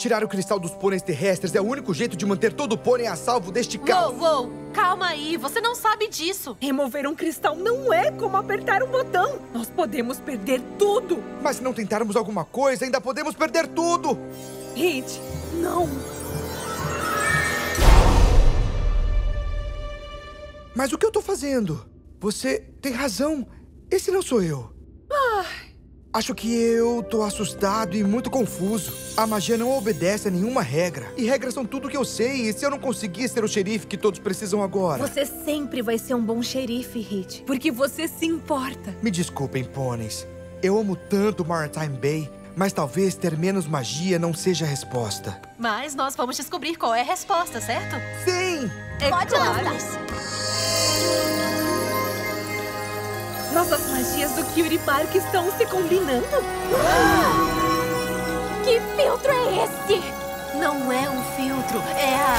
Tirar o cristal dos pôneis terrestres é o único jeito de manter todo o pônei a salvo deste caos. Uou, calma aí, você não sabe disso. Remover um cristal não é como apertar um botão. Nós podemos perder tudo. Mas se não tentarmos alguma coisa, ainda podemos perder tudo. Hit, não. Mas o que eu tô fazendo? Você tem razão. Esse não sou eu. Acho que eu tô assustado e muito confuso. A magia não obedece a nenhuma regra. E regras são tudo que eu sei. E se eu não conseguir ser o xerife que todos precisam agora? Você sempre vai ser um bom xerife, Hit. Porque você se importa. Me desculpem, pôneis. Eu amo tanto Maritime Bay, mas talvez ter menos magia não seja a resposta. Mas nós vamos descobrir qual é a resposta, certo? Sim! É Pode claro. lançar. Nossas magias do Cutie Park estão se combinando. Que filtro é esse? Não é um filtro, é a...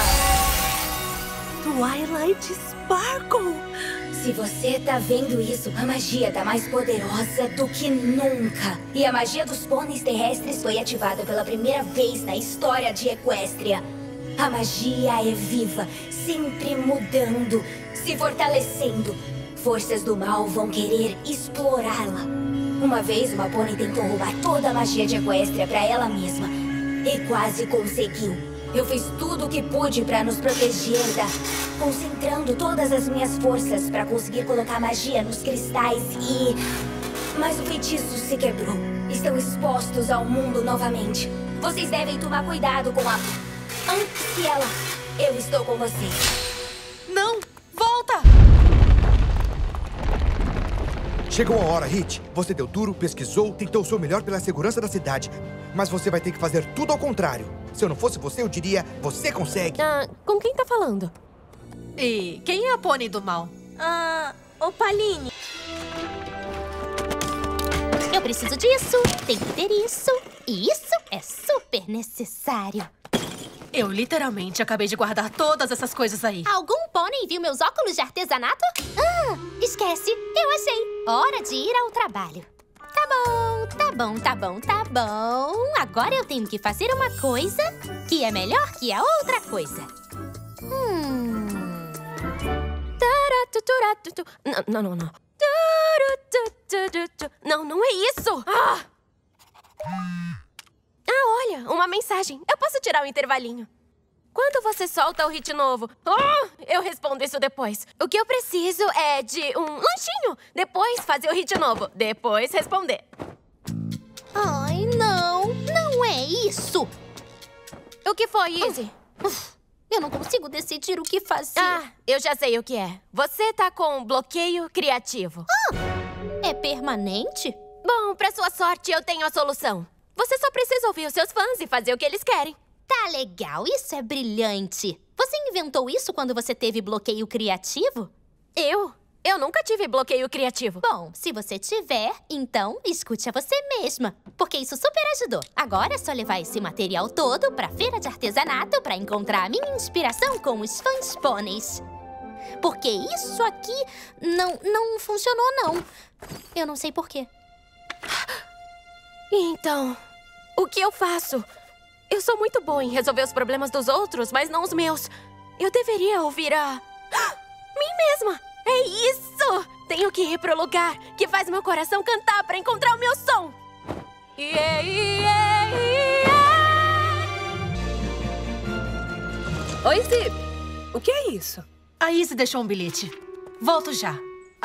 Twilight Sparkle. Se você tá vendo isso, a magia tá mais poderosa do que nunca. E a magia dos pôneis terrestres foi ativada pela primeira vez na história de Equestria. A magia é viva, sempre mudando, se fortalecendo. Forças do mal vão querer explorá-la. Uma vez, uma pônei tentou roubar toda a magia de Equestria pra ela mesma. E quase conseguiu. Eu fiz tudo o que pude pra nos proteger concentrando todas as minhas forças pra conseguir colocar magia nos cristais e... Mas o feitiço se quebrou. Estão expostos ao mundo novamente. Vocês devem tomar cuidado com a... Anciela, eu estou com vocês. Não! Volta! Chegou a hora, Hit. Você deu duro, pesquisou, tentou o seu melhor pela segurança da cidade. Mas você vai ter que fazer tudo ao contrário. Se eu não fosse você, eu diria, você consegue. Com quem tá falando? E quem é a pônei do mal? Opaline. Eu preciso disso, tenho que ter isso. E isso é super necessário. Eu literalmente acabei de guardar todas essas coisas aí. Algum pônei viu meus óculos de artesanato? Esquece, eu achei. Hora de ir ao trabalho. Tá bom. Agora eu tenho que fazer uma coisa que é melhor que a outra coisa. Não. Não é isso! Olha, uma mensagem. Eu posso tirar o intervalinho. Quando você solta o hit novo? Eu respondo isso depois. O que eu preciso é de um lanchinho. Depois fazer o hit novo. Depois responder. Ai, não é isso. O que foi, Izzy? Eu não consigo decidir o que fazer. Eu já sei o que é. Você tá com bloqueio criativo. É permanente? Bom, pra sua sorte, eu tenho a solução. Você só precisa ouvir os seus fãs e fazer o que eles querem. Tá legal, isso é brilhante. Você inventou isso quando você teve bloqueio criativo? Eu nunca tive bloqueio criativo. Bom, se você tiver, então escute a você mesma. Porque isso super ajudou. Agora é só levar esse material todo pra feira de artesanato pra encontrar a minha inspiração com os fãs pôneis. Porque isso aqui não funcionou, não. Eu não sei por quê. Então, o que eu faço? Eu sou muito boa em resolver os problemas dos outros, mas não os meus. Eu deveria ouvir mim mesma. É isso! Tenho que ir pro lugar que faz meu coração cantar pra encontrar o meu som. Oi, Zip. O que é isso? A Izzy deixou um bilhete. Volto já.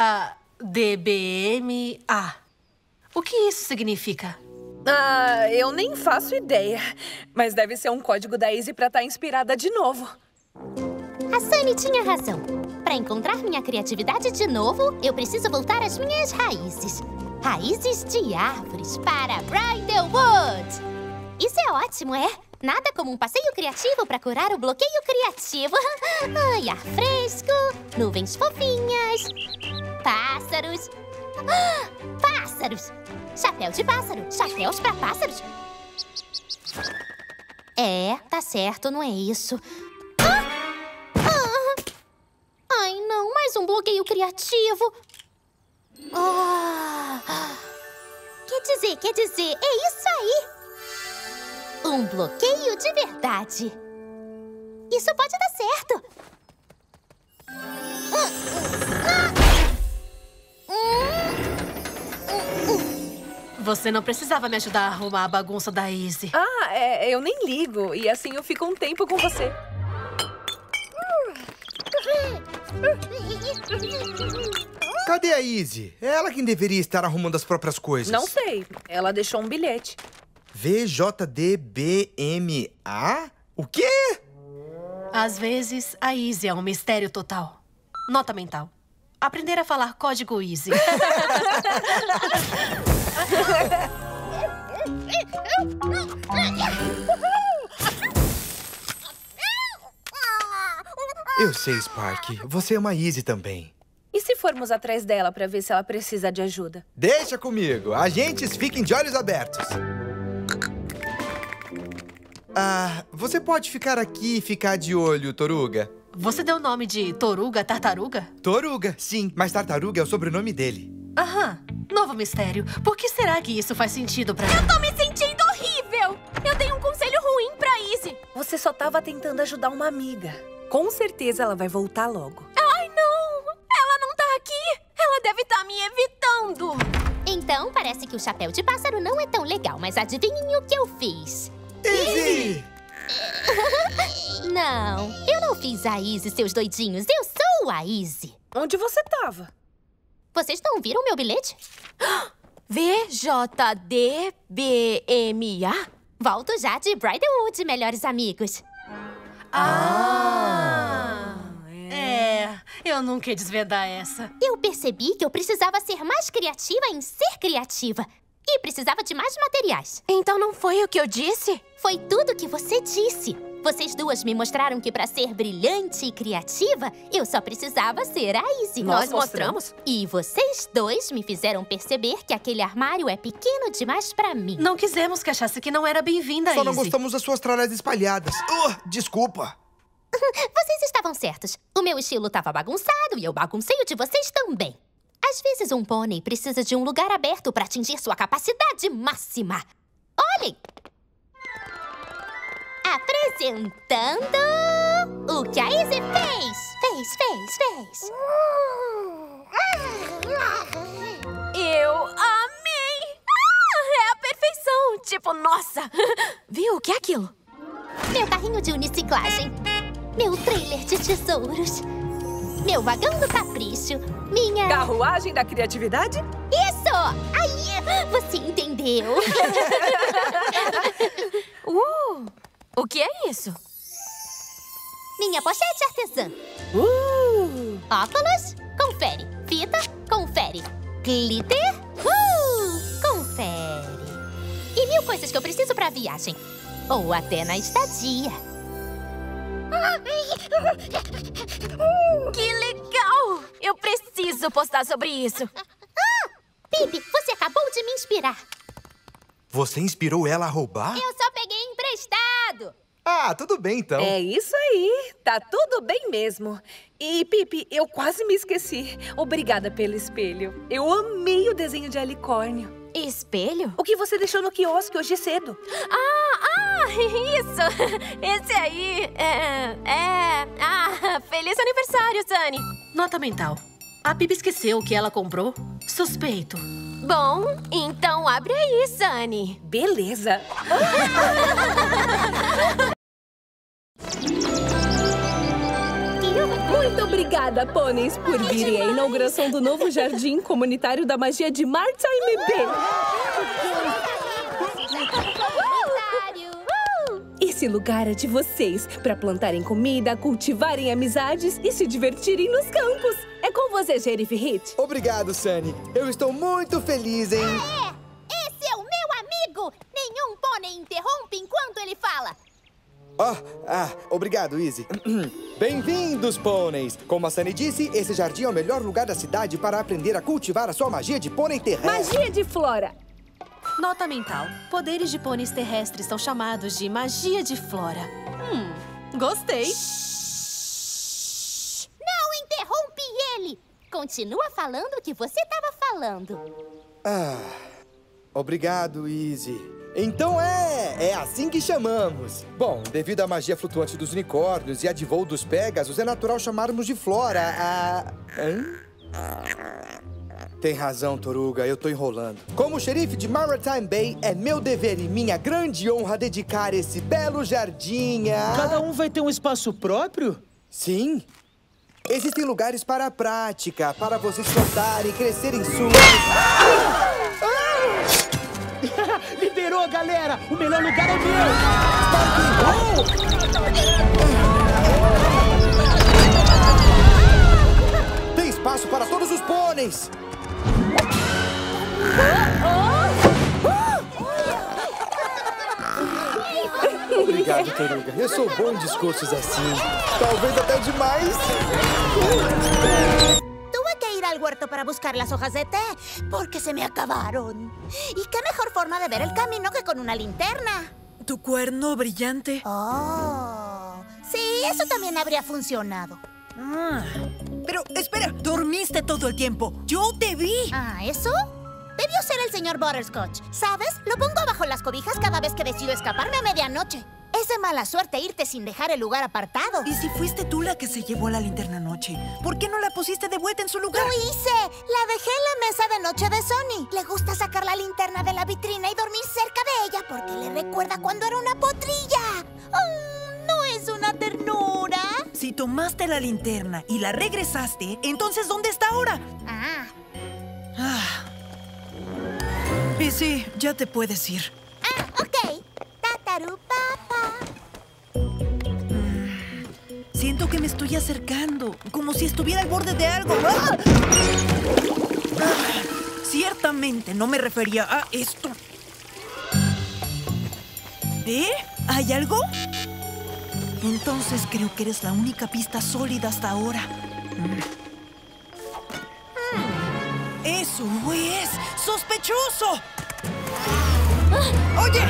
DBMA. O que isso significa? Eu nem faço ideia. Mas deve ser um código da Izzy pra estar inspirada de novo. A Sunny tinha razão. Para encontrar minha criatividade de novo, eu preciso voltar às minhas raízes. Raízes de árvores para Bridlewood. Isso é ótimo, é? Nada como um passeio criativo para curar o bloqueio criativo. Ar fresco, nuvens fofinhas, pássaros. Pássaros! Chapéu de pássaro. Chapéus para pássaros. Tá certo, não é isso. Ai, não, mais um bloqueio criativo. Quer dizer, é isso aí. Um bloqueio de verdade. Isso pode dar certo. Você não precisava me ajudar a arrumar a bagunça da Izzy. Eu nem ligo. E assim eu fico um tempo com você. Cadê a Izzy? É ela quem deveria estar arrumando as próprias coisas. Não sei. Ela deixou um bilhete. VJDBMA? O quê? Às vezes, a Izzy é um mistério total. Nota mental. Aprender a falar código Izzy. Eu sei, Spark. Você é uma Izzy também. E se formos atrás dela pra ver se ela precisa de ajuda? Deixa comigo. Agentes, fiquem de olhos abertos. Você pode ficar aqui e ficar de olho, Toruga. Você deu o nome de Toruga Tartaruga? Toruga, sim. Mas Tartaruga é o sobrenome dele. Aham. Novo mistério. Por que será que isso faz sentido pra... Eu tô me sentindo horrível! Eu tenho um conselho ruim pra Izzy. Você só tava tentando ajudar uma amiga. Com certeza ela vai voltar logo. Ai, não! Ela não tá aqui! Ela deve estar me evitando! Então, parece que o chapéu de pássaro não é tão legal, mas adivinhem o que eu fiz? Izzy! Não, eu não fiz a Izzy, seus doidinhos. Eu sou a Izzy. Onde você tava? Vocês não viram meu bilhete? VJDBMA? Volto já de Bridalwood, melhores amigos. Eu nunca ia desvendar essa. Eu percebi que eu precisava ser mais criativa em ser criativa. E precisava de mais materiais. Então não foi o que eu disse? Foi tudo que você disse. Vocês duas me mostraram que pra ser brilhante e criativa, eu só precisava ser a Izzy. Nós mostramos? E vocês dois me fizeram perceber que aquele armário é pequeno demais pra mim. Não quisemos que achasse que não era bem-vinda, Só Izzy. não gostamos das suas tralhas espalhadas. Desculpa. Vocês estavam certos. O meu estilo estava bagunçado e eu baguncei o de vocês também. Às vezes um pônei precisa de um lugar aberto para atingir sua capacidade máxima. Olhem! Apresentando o que a Izzy fez. Fez. Eu amei! É a perfeição! Tipo, nossa! Viu? O que é aquilo? Meu carrinho de uniciclagem. Meu trailer de tesouros. Meu vagão do capricho. Minha... Carruagem da criatividade? Isso! Aí, você entendeu. O que é isso? Minha pochete artesã. Óculos, confere. Fita, confere. Glitter, confere. E 1000 coisas que eu preciso pra viagem. Ou até na estadia. Que legal! Eu preciso postar sobre isso. Pipi, você acabou de me inspirar. Você inspirou ela a roubar? Eu só peguei emprestado. Tudo bem então. É isso aí. Tá tudo bem mesmo. E, Pipi, eu quase me esqueci. Obrigada pelo espelho. Eu amei o desenho de helicórnio. Espelho? O que você deixou no quiosque hoje cedo? Isso! Esse aí feliz aniversário, Sunny! Nota mental. A Pipi esqueceu o que ela comprou? Suspeito. Bom, então abre aí, Sunny. Beleza. Muito obrigada, pôneis, por virem à inauguração do novo jardim comunitário da magia de Martime Bay. Esse lugar é de vocês, para plantarem comida, cultivarem amizades e se divertirem nos campos. É com você, Sheriff Hit. Obrigado, Sunny. Eu estou muito feliz, hein? Esse é o meu amigo. Nenhum pônei interrompe enquanto ele fala. Obrigado, Izzy. Bem-vindos, pôneis! Como a Sunny disse, esse jardim é o melhor lugar da cidade para aprender a cultivar a sua magia de pônei terrestre. Magia de flora. Nota mental. Poderes de pôneis terrestres são chamados de magia de flora. Gostei. Não interrompe ele. Continua falando o que você estava falando. Obrigado, Izzy. Então é assim que chamamos. Bom, devido à magia flutuante dos unicórnios e a de voo dos Pégasos, é natural chamarmos de Flora Tem razão, Toruga, eu tô enrolando. Como xerife de Maritime Bay, é meu dever e minha grande honra dedicar esse belo jardim a... Cada um vai ter um espaço próprio? Sim. Existem lugares para a prática, para vocês plantarem, crescerem suas... Liberou, galera! O melhor lugar é meu! Tem espaço para todos os pôneis! Obrigado, Toruga. Eu sou bom em discursos assim. Talvez até demais. Tuve que ir al huerto para buscar las hojas de té, porque se me acabaron. Y qué mejor forma de ver el camino que con una linterna. ¿Tu cuerno brillante? Oh, sí, eso también habría funcionado. Pero, espera, dormiste todo el tiempo. Yo te vi. Ah, ¿eso? Debió ser el señor Butterscotch. ¿Sabes? Lo pongo bajo las cobijas cada vez que decido escaparme a medianoche. Es de mala suerte irte sin dejar el lugar apartado. ¿Y si fuiste tú la que se llevó la linterna anoche? ¿Por qué no la pusiste de vuelta en su lugar? ¡Lo hice! La dejé en la mesa de noche de Sonny. Le gusta sacar la linterna de la vitrina y dormir cerca de ella porque le recuerda cuando era una potrilla. ¡Oh, no es una ternura! Si tomaste la linterna y la regresaste, entonces ¿dónde está ahora? Y sí, ya te puedes ir. Ok. Tatarupapa. Siento que me estoy acercando, como si estuviera al borde de algo. Ciertamente no me refería a esto. ¿Hay algo? Entonces creo que eres la única pista sólida hasta ahora. ¡Eso es! ¡Sospechoso! ¡Oye!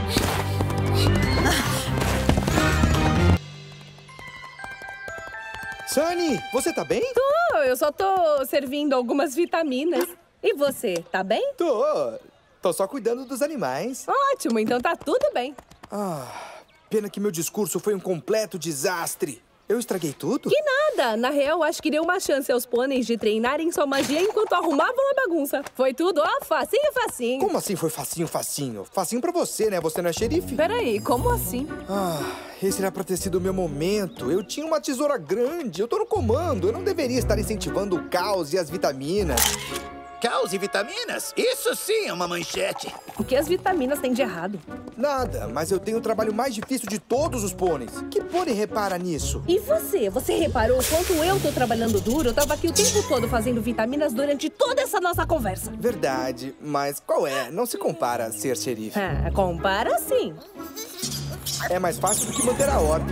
Sunny, você tá bem? Eu só tô servindo algumas vitaminas. E você, tá bem? Tô só cuidando dos animais. Ótimo, então tá tudo bem. Pena que meu discurso foi um completo desastre. Eu estraguei tudo? Que nada! Na real, acho que deu uma chance aos pôneis de treinarem sua magia enquanto arrumavam a bagunça. Foi tudo, facinho, facinho. Como assim foi facinho, facinho? Facinho pra você, né? Você não é xerife? Peraí, como assim? Esse era pra ter sido o meu momento. Eu tinha uma tesoura grande, eu tô no comando. Eu não deveria estar incentivando o caos e as vitaminas. Caos e vitaminas? Isso sim é uma manchete. O que as vitaminas têm de errado? Nada, mas eu tenho o trabalho mais difícil de todos os pôneis. Que pônei repara nisso? E você? Você reparou quanto eu tô trabalhando duro? Eu tava aqui o tempo todo fazendo vitaminas durante toda essa nossa conversa. Verdade, mas qual é? Não se compara a ser xerife. Compara sim. É mais fácil do que manter a ordem.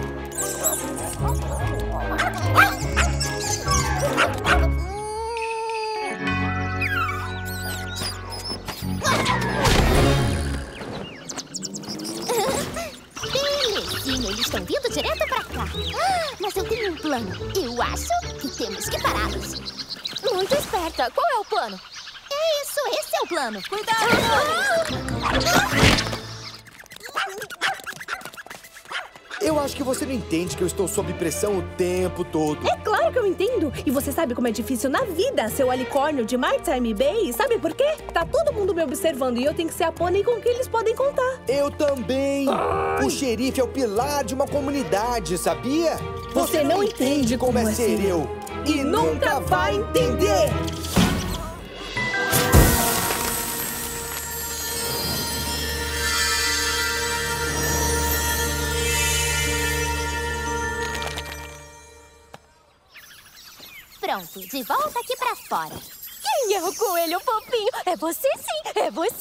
Belezinha, eles estão vindo direto pra cá. Mas eu tenho um plano. Eu acho que temos que pará-los. Muito esperta. Qual é o plano? É isso, esse é o plano. Cuidado! Eu acho que você não entende que eu estou sob pressão o tempo todo. É claro que eu entendo. E você sabe como é difícil na vida ser o alicórnio de Maritime Bay? Sabe por quê? Tá todo mundo me observando e eu tenho que ser a pônei com quem eles podem contar. Eu também. O xerife é o pilar de uma comunidade, sabia? Você não entende como é ser eu. E nunca vai entender. Pronto, de volta aqui pra fora. Quem é o coelho fofinho? É você sim, é você!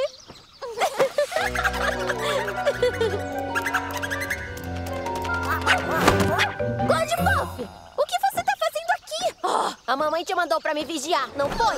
Godpuff, o que você tá fazendo aqui? A mamãe te mandou pra me vigiar, não foi?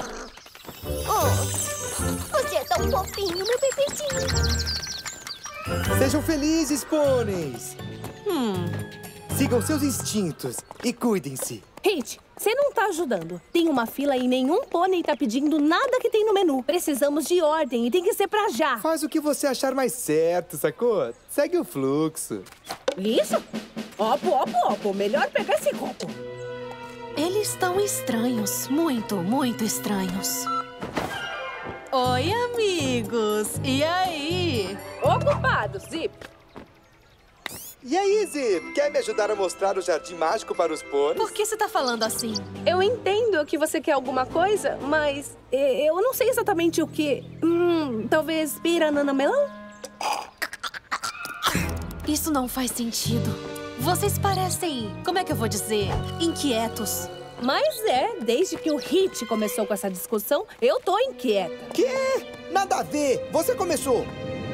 Você é tão fofinho, meu bebezinho. Sejam felizes, pôneis. Sigam seus instintos e cuidem-se. Hit, você não tá ajudando. Tem uma fila e nenhum pônei tá pedindo nada que tem no menu. Precisamos de ordem e tem que ser pra já. Faz o que você achar mais certo, sacou? Segue o fluxo. Isso? Opo. Melhor pegar esse copo. Eles estão estranhos. Muito, muito estranhos. Oi, amigos. E aí? Ocupado, Zip. E aí, Zip? Quer me ajudar a mostrar o jardim mágico para os pôneis? Por que você tá falando assim? Eu entendo que você quer alguma coisa, mas eu não sei exatamente o que. Talvez piranana melão? Isso não faz sentido. Vocês parecem, como é que eu vou dizer, inquietos. Mas desde que o Hit começou com essa discussão, eu tô inquieta. Quê? Nada a ver. Você começou.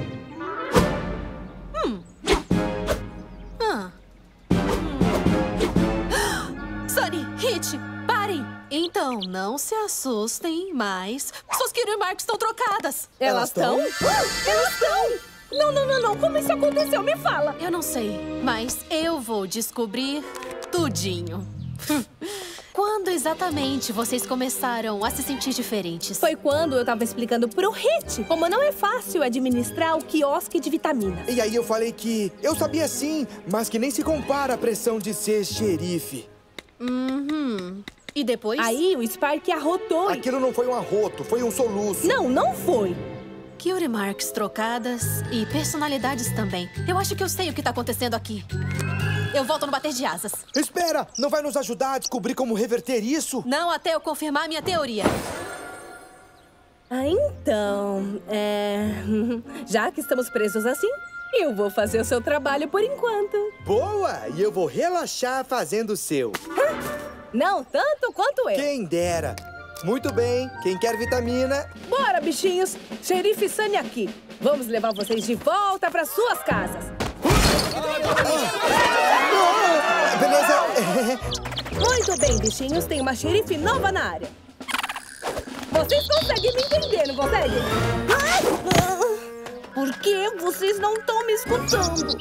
Sunny, Hit, parem! Então, não se assustem, mas suas Kira e Mark estão trocadas. Elas estão? Elas estão! Não. Como isso aconteceu? Me fala. Eu não sei, mas eu vou descobrir tudinho. Quando exatamente vocês começaram a se sentir diferentes? Foi quando eu tava explicando pro Hit como não é fácil administrar o quiosque de vitaminas. E aí eu falei que eu sabia sim, mas que nem se compara à pressão de ser xerife. E depois? Aí o Spark arrotou. Aquilo não foi um arroto, foi um soluço. Não foi. Cutie Marks trocadas e personalidades também. Eu acho que eu sei o que tá acontecendo aqui. Eu volto no bater de asas. Espera! Não vai nos ajudar a descobrir como reverter isso? Não até eu confirmar minha teoria. Então, já que estamos presos assim, eu vou fazer o seu trabalho por enquanto. Boa! E eu vou relaxar fazendo o seu. Não tanto quanto eu. Quem dera. Muito bem. Quem quer vitamina? Bora, bichinhos. Xerife Sunny aqui. Vamos levar vocês de volta para suas casas. Beleza. Muito bem, bichinhos. Tem uma xerife nova na área. Vocês conseguem me entender, não conseguem? Por que vocês não estão me escutando?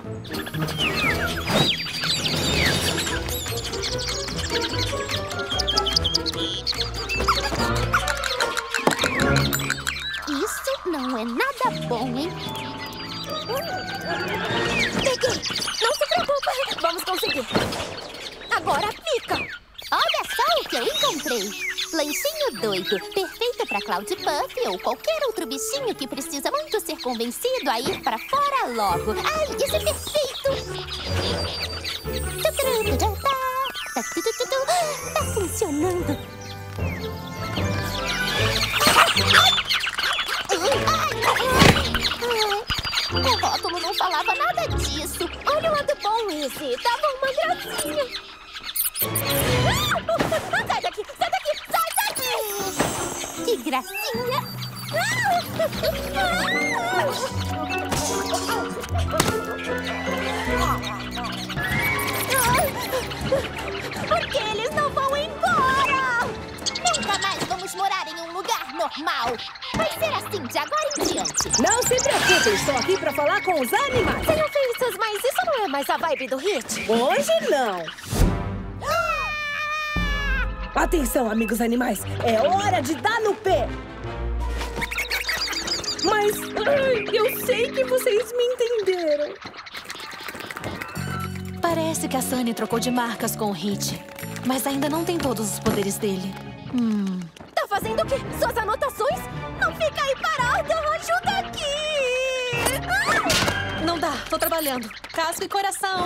Isso não é nada bom, hein? Peguei! Não se preocupa! Vamos conseguir! Agora fica! Olha só o que eu encontrei! Lanchinho doido, perfeito pra Cloud Puff ou qualquer outro bichinho que precisa muito ser convencido a ir pra fora logo. Ai, isso é perfeito! Tá funcionando! O rótulo não falava nada disso. Olha o lado bom, Izzy. Tava uma gracinha. Sai daqui, sai daqui, sai daqui! Que gracinha! Por que eles não vão embora? Nunca mais vamos morar em um lugar normal. Vai ser assim de agora em diante. Não se preocupem, estou aqui pra falar com os animais. Sem ofensas, mas isso não é mais a vibe do Hit? Hoje não. Atenção, amigos animais. É hora de dar no pé. Mas eu sei que vocês me entenderam. Parece que a Sunny trocou de marcas com o Hit, mas ainda não tem todos os poderes dele. Tá fazendo o quê? Suas anotações? Não fica aí parado! Ajuda aqui! Não dá, tô trabalhando. Casco e coração.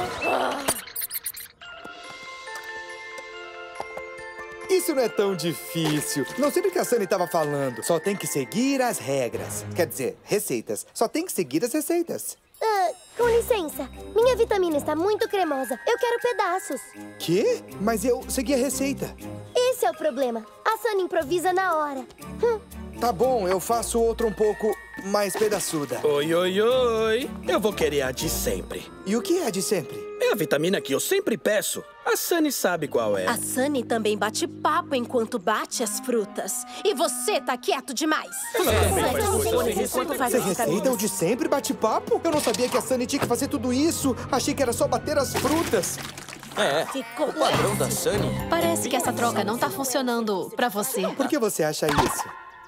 Isso não é tão difícil. Não sei do que a Sunny estava falando. Só tem que seguir as regras. Quer dizer, receitas. Só tem que seguir as receitas. Com licença. Minha vitamina está muito cremosa. Eu quero pedaços. Quê? Mas eu segui a receita. Esse é o problema. A Sunny improvisa na hora. Tá bom, eu faço outra um pouco mais pedaçuda. Oi. Eu vou querer a de sempre. E o que é a de sempre? É a vitamina que eu sempre peço. A A Sunny sabe qual é. A Sunny também bate papo enquanto bate as frutas. E você tá quieto demais. Você receita o de sempre bate-papo? Eu não sabia que a Sunny tinha que fazer tudo isso. Achei que era só bater as frutas. É, Ficou o padrão da Sunny. Parece que essa troca não tá funcionando pra você. Por que você acha isso?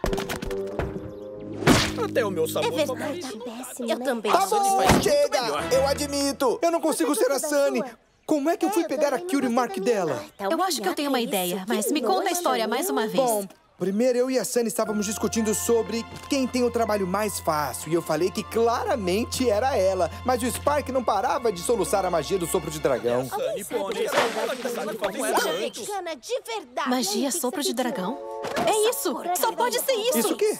Até o meu sabor Verdade, péssimo, Eu né? também. Tá bom, chega! Eu admito. Eu não consigo ser a Sunny. Como é que eu fui pegar a Cutie Mark dela? Eu acho que eu tenho uma ideia, mas me conta a história mais uma vez. Bom, primeiro eu e a Sunny estávamos discutindo sobre quem tem o trabalho mais fácil. E eu falei que claramente era ela. Mas o Spark não parava de soluçar a magia do sopro de dragão. Mexicana de verdade. Magia sopro de dragão? É isso! Só pode ser isso! Isso o quê?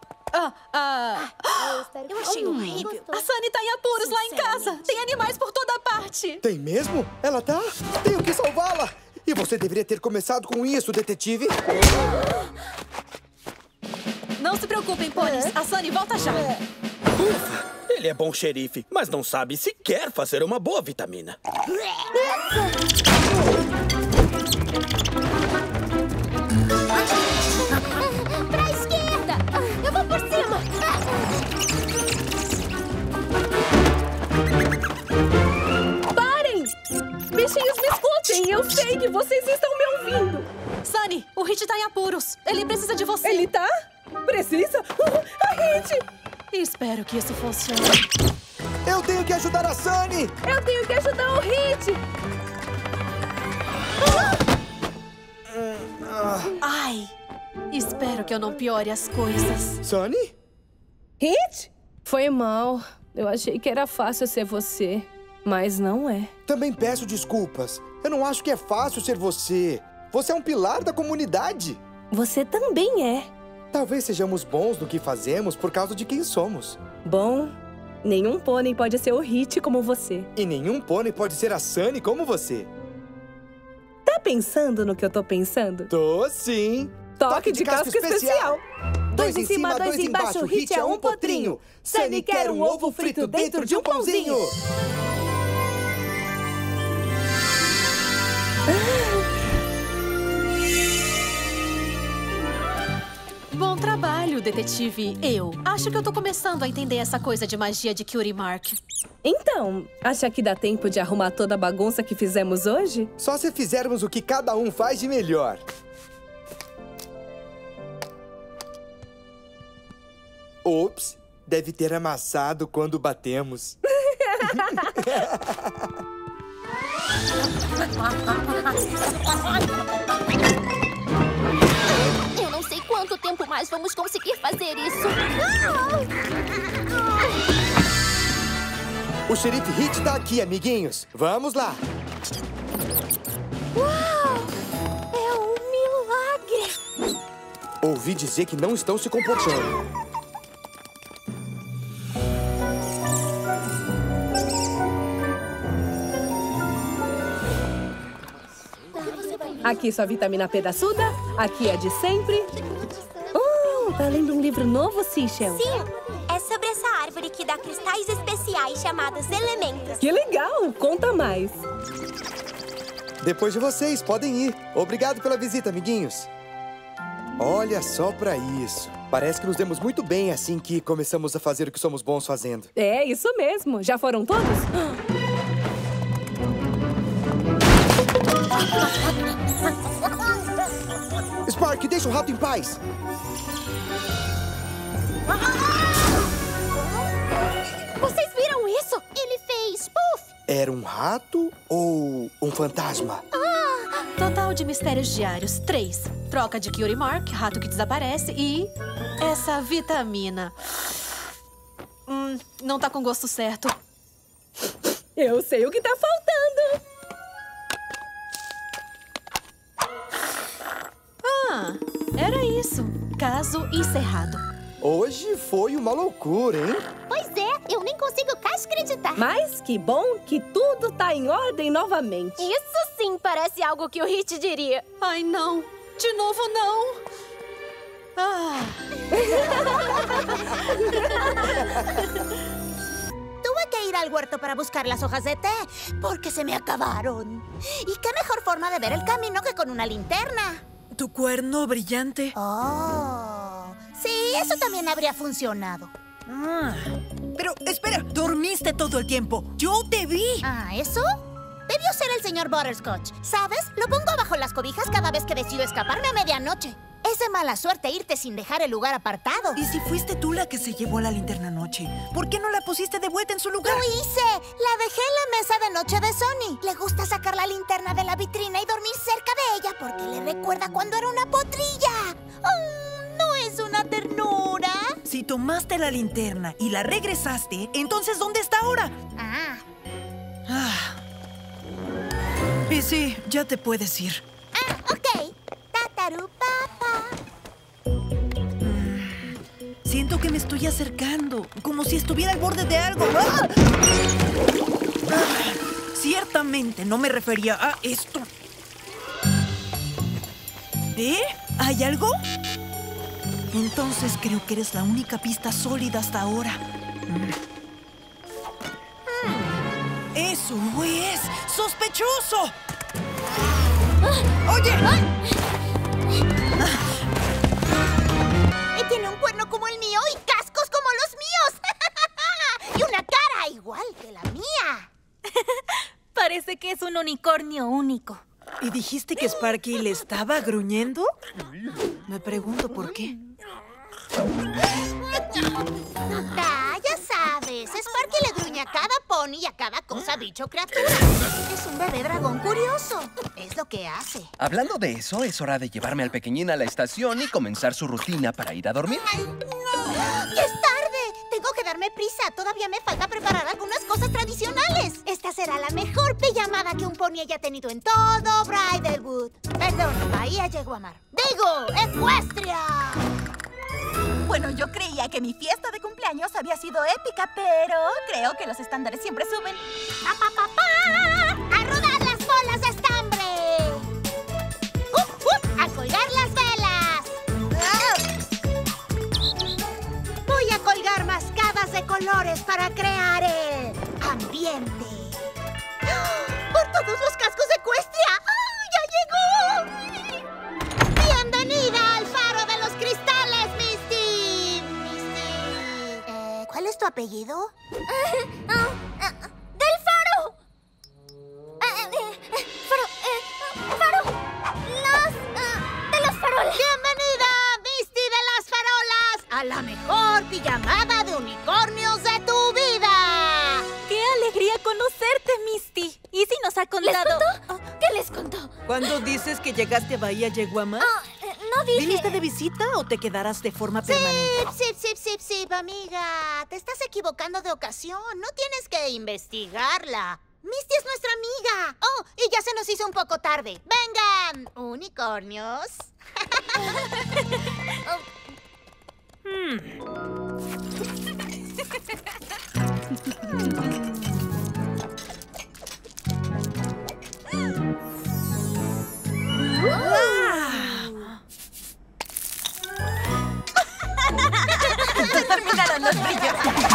Eu achei horrível. A Sunny tá em apuros lá em casa. Tem animais por toda parte. Tem mesmo? Ela tá? Tenho que salvá-la! E você deveria ter começado com isso, detetive. Não se preocupem, pôneis. A Sunny volta já. Ufa, ele é bom xerife, mas não sabe sequer fazer uma boa vitamina. Pra esquerda. Eu vou por cima. Parem! Bichinhos, me escutem! Eu sei que vocês estão me ouvindo! Sunny, o Hit tá em apuros. Ele precisa de você. Ele tá? Precisa? A Hit! Espero que isso funcione. Eu tenho que ajudar a Sunny! Eu tenho que ajudar o Hit! Ai, espero que eu não piore as coisas. Sunny? Hit? Foi mal. Eu achei que era fácil ser você, mas não é. Também peço desculpas. Eu não acho que é fácil ser você. Você é um pilar da comunidade. Você também é. Talvez sejamos bons no que fazemos por causa de quem somos. Bom, nenhum pônei pode ser o Hit como você. E nenhum pônei pode ser a Sunny como você. Tá pensando no que eu tô pensando? Tô sim. Toque de casco especial. 2 em cima, 2 embaixo, Hit é um potrinho. Sunny quer um ovo frito dentro de um pãozinho. Bom trabalho, detetive. Eu acho que eu tô começando a entender essa coisa de magia de Cutie Mark. Então, acha que dá tempo de arrumar toda a bagunça que fizemos hoje? Só se fizermos o que cada um faz de melhor. Ops, deve ter amassado quando batemos. Eu não sei quanto tempo mais vamos conseguir fazer isso. O xerife Hit tá aqui, amiguinhos. Vamos lá. Uau! É um milagre. Ouvi dizer que não estão se comportando. Aqui sua vitamina pedaçuda, aqui é de sempre. Tá lendo um livro novo, Seashell? Sim, é sobre essa árvore que dá cristais especiais chamados elementos. Que legal! Conta mais. Depois de vocês, podem ir. Obrigado pela visita, amiguinhos. Olha só pra isso. Parece que nos demos muito bem assim que começamos a fazer o que somos bons fazendo. É, isso mesmo. Já foram todos? Spark, deixa o rato em paz. Vocês viram isso? Ele fez puff. Era um rato ou um fantasma? Total de mistérios diários: 3. Troca de Cutie Mark, rato que desaparece e... essa vitamina. Não tá com gosto certo. Eu sei o que tá faltando. Era isso. Caso encerrado. Hoje foi uma loucura, hein? Pois é, eu nem consigo acreditar. Mas que bom que tudo tá em ordem novamente. Isso sim parece algo que o Hit diria. Ai, não. De novo, não. Tuve que ir al huerto para buscar las hojas de té, porque se me acabaron. ¿Y qué mejor forma de ver el camino que con una linterna? ¿Tu cuerno brillante? Oh, sí, eso también habría funcionado. Pero, espera, dormiste todo el tiempo. Yo te vi. ¿Eso? Debió ser el señor Butterscotch. ¿Sabes? Lo pongo bajo las cobijas cada vez que decido escaparme a medianoche. Es de mala suerte irte sin dejar el lugar apartado. ¿Y si fuiste tú la que se llevó la linterna anoche? ¿Por qué no la pusiste de vuelta en su lugar? ¡Lo hice! La dejé en la mesa de noche de Sonny. Le gusta sacar la linterna de la vitrina y dormir cerca de ella porque le recuerda cuando era una potrilla. ¡Oh, no es una ternura! Si tomaste la linterna y la regresaste, entonces ¿dónde está ahora? Y sí, ya te puedes ir. Ok. Tatarupapa. Siento que me estoy acercando, como si estuviera al borde de algo. Ciertamente no me refería a esto. ¿Hay algo? Entonces creo que eres la única pista sólida hasta ahora. ¡Eso es sospechoso! ¡Oye! Tiene un cuerno como el mío y cascos como los míos. Y una cara igual que la mía. Parece que es un unicornio único. ¿Y dijiste que Sparky le estaba gruñendo? Me pregunto por qué. Ya sabes, Sparky le gruñe a cada pony y a cada cosa, bicho, criatura. Es un bebé dragón curioso. Es lo que hace. Hablando de eso, es hora de llevarme al pequeñín a la estación y comenzar su rutina para ir a dormir. ¡Ya es tarde! Tengo que darme prisa. Todavía me falta preparar algunas cosas tradicionales. Esta será la mejor pijamada que un pony haya tenido en todo Bridlewood. Perdón, Bahía Yeguamar. ¡Digo, Ecuestria! Bueno, yo creía que mi fiesta de cumpleaños había sido épica, pero creo que los estándares siempre suben. ¡A rodar las bolas de estambre! ¡A colgar las velas! Voy a colgar mascadas de colores para crear el ambiente. ¡Por todos los cascos de Ecuestria! ¡Ya llegó! ¡Bienvenida al faro de los cristales, Misty! ¿Cuál es tu apellido? ¡Del faro! ¡Faro! ¡De los faroles! ¡Bienvenida, Misty de las farolas! ¡A la mejor pijamada de unicornios de tu vida! ¡Qué alegría conocerte, Misty! ¿Y si nos ha contado? ¿Les contó? ¿Qué les contó? ¿Cuándo dices que llegaste a Bahía Yeguamar? No dije... ¿Viniste de visita o te quedarás de forma permanente? Sí, amiga. Te estás equivocando de ocasión. No tienes que investigarla. Misty es nuestra amiga. Oh, y ya se nos hizo un poco tarde. ¡Vengan, unicornios! Se terminaron los brillos.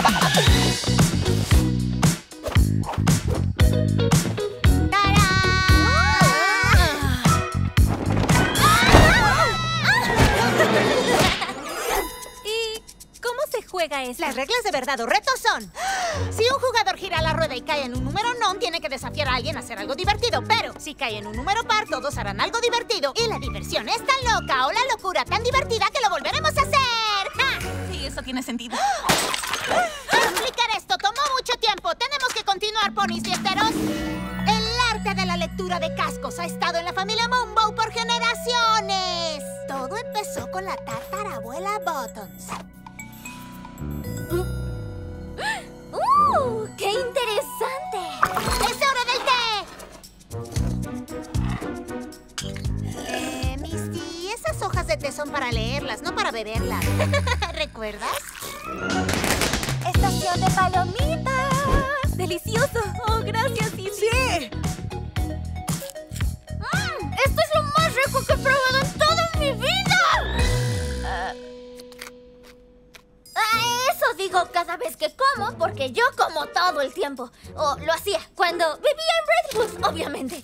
¿Y cómo se juega eso? Las reglas de verdad o reto son: si un jugador gira la rueda y cae en un número non, tiene que desafiar a alguien a hacer algo divertido. Pero si cae en un número par, todos harán algo divertido. Y la diversión es tan loca o la locura tan divertida que lo volveremos a hacer. ¡Ja! Sí, eso tiene sentido. Explicar esto tomó mucho tiempo. Tenemos que continuar, ponis fiesteros. El arte de la lectura de cascos ha estado en la familia Mumbo por generaciones. Todo empezó con la tatarabuela Buttons. ¡Qué interesante! ¡Es hora del té! Misty, esas hojas de té son para leerlas, no para beberlas. ¿Recuerdas? ¡Estación de palomitas! ¡Delicioso! ¡Oh, gracias, Izzy! ¡Sí! ¡Esto es lo más rico que he probado en toda mi vida! Eso Eso digo cada vez que como, porque yo como todo el tiempo. O lo hacía cuando vivía en Bradleywood, obviamente.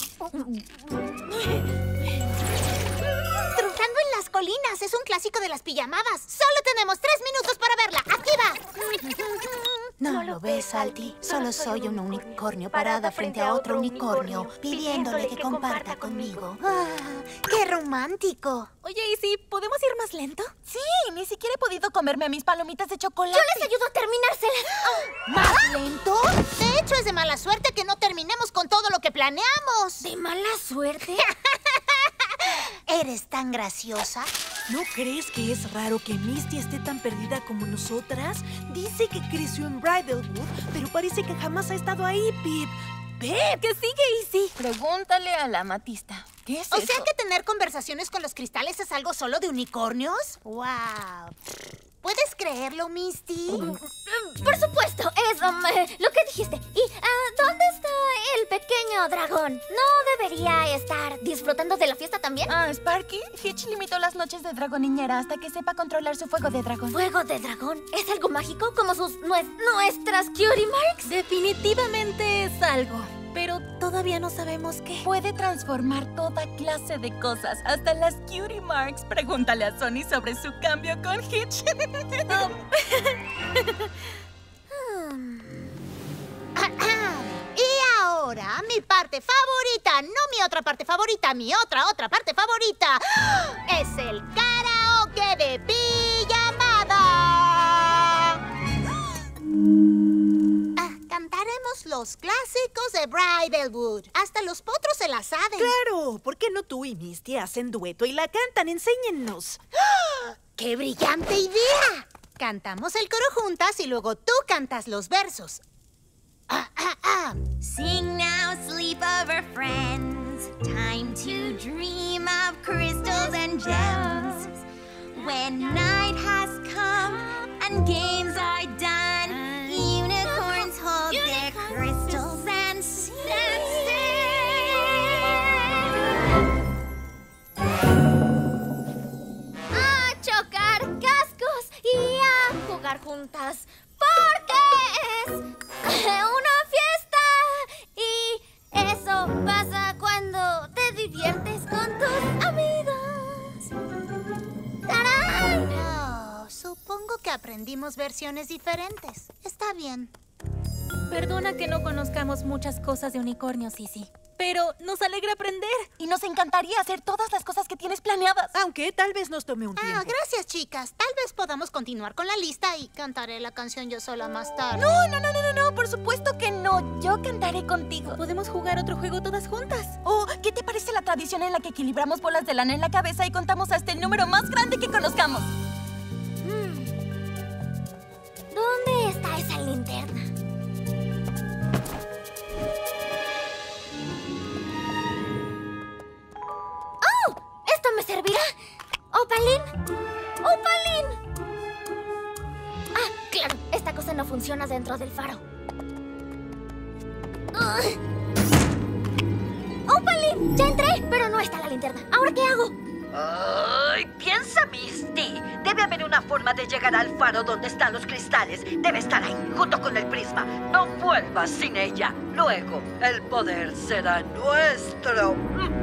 Trujando en las colinas es un clásico de las pijamadas. Solo tenemos 3 minutos para verla. ¡Aquí va! No lo ves, Alti. Solo soy un unicornio parada frente a otro unicornio, pidiéndole que comparta conmigo. ¡Qué romántico! Oye, ¿y si podemos ir más lento? Sí, ni siquiera he podido comerme mis palomitas de chocolate. Yo les ayudo a terminárselas. ¿Más lento? De hecho, es de mala suerte que no terminemos con todo lo que planeamos. ¿De mala suerte? ¿Eres tan graciosa? ¿No crees que es raro que Misty esté tan perdida como nosotras? Dice que creció en Bridalwood, pero parece que jamás ha estado ahí, Pip. ¡Pip! ¿Qué sigue, Izzy? Pregúntale a la amatista. ¿Qué es eso? O sea que tener conversaciones con los cristales es algo solo de unicornios. ¡Wow! ¿Puedes creerlo, Misty? Por supuesto, es lo que dijiste. ¿Y dónde está el pequeño dragón? ¿No debería estar disfrutando de la fiesta también? Sparky, Hitch limitó las noches de dragón niñera hasta que sepa controlar su fuego de dragón. ¿Fuego de dragón? ¿Es algo mágico como sus nuestras cutie marks? Definitivamente es algo. Pero todavía no sabemos qué. Puede transformar toda clase de cosas, hasta las cutie marks. Pregúntale a Sonny sobre su cambio con Hitch. Y ahora, mi parte favorita, no mi otra parte favorita, mi otra parte favorita, es el karaoke de pijamada. Cantaremos los clásicos de Bridalwood. Hasta los potros se la saben. ¡Claro! ¿Por qué no tú y Misty hacen dueto y la cantan? ¡Enséñennos! ¡Qué brillante idea! Cantamos el coro juntas y luego tú cantas los versos. Sing now, sleepover friends. Time to dream of crystals and gems. When night has come and games are done, unicorns hold their crystals and sing. A chocar cascos y a jugar juntas, porque es una fiesta y eso pasa cuando te diviertes con tus amigos. ¡Tarán! Oh, supongo que aprendimos versiones diferentes. Está bien. Perdona que no conozcamos muchas cosas de unicornios, Izzy. Pero nos alegra aprender. Y nos encantaría hacer todas las cosas que tienes planeadas. Aunque tal vez nos tome un tiempo. Gracias, chicas. Tal vez podamos continuar con la lista y cantaré la canción yo sola más tarde. No, por supuesto que no. Yo cantaré contigo. ¿Podemos jugar otro juego todas juntas? ¿O qué te parece la tradición en la que equilibramos bolas de lana en la cabeza y contamos hasta el número más grande que conozcamos? ¿Dónde está esa linterna? ¿Esto me servirá? ¿Opalín? ¡Opalín! Claro, esta cosa no funciona dentro del faro. ¡Opalín! Ya entré, pero no está la linterna. ¿Ahora qué hago? ¡Ay! Piensa, Misty. Debe haber una forma de llegar al faro donde están los cristales. Debe estar ahí, junto con el prisma. No vuelvas sin ella. Luego, el poder será nuestro.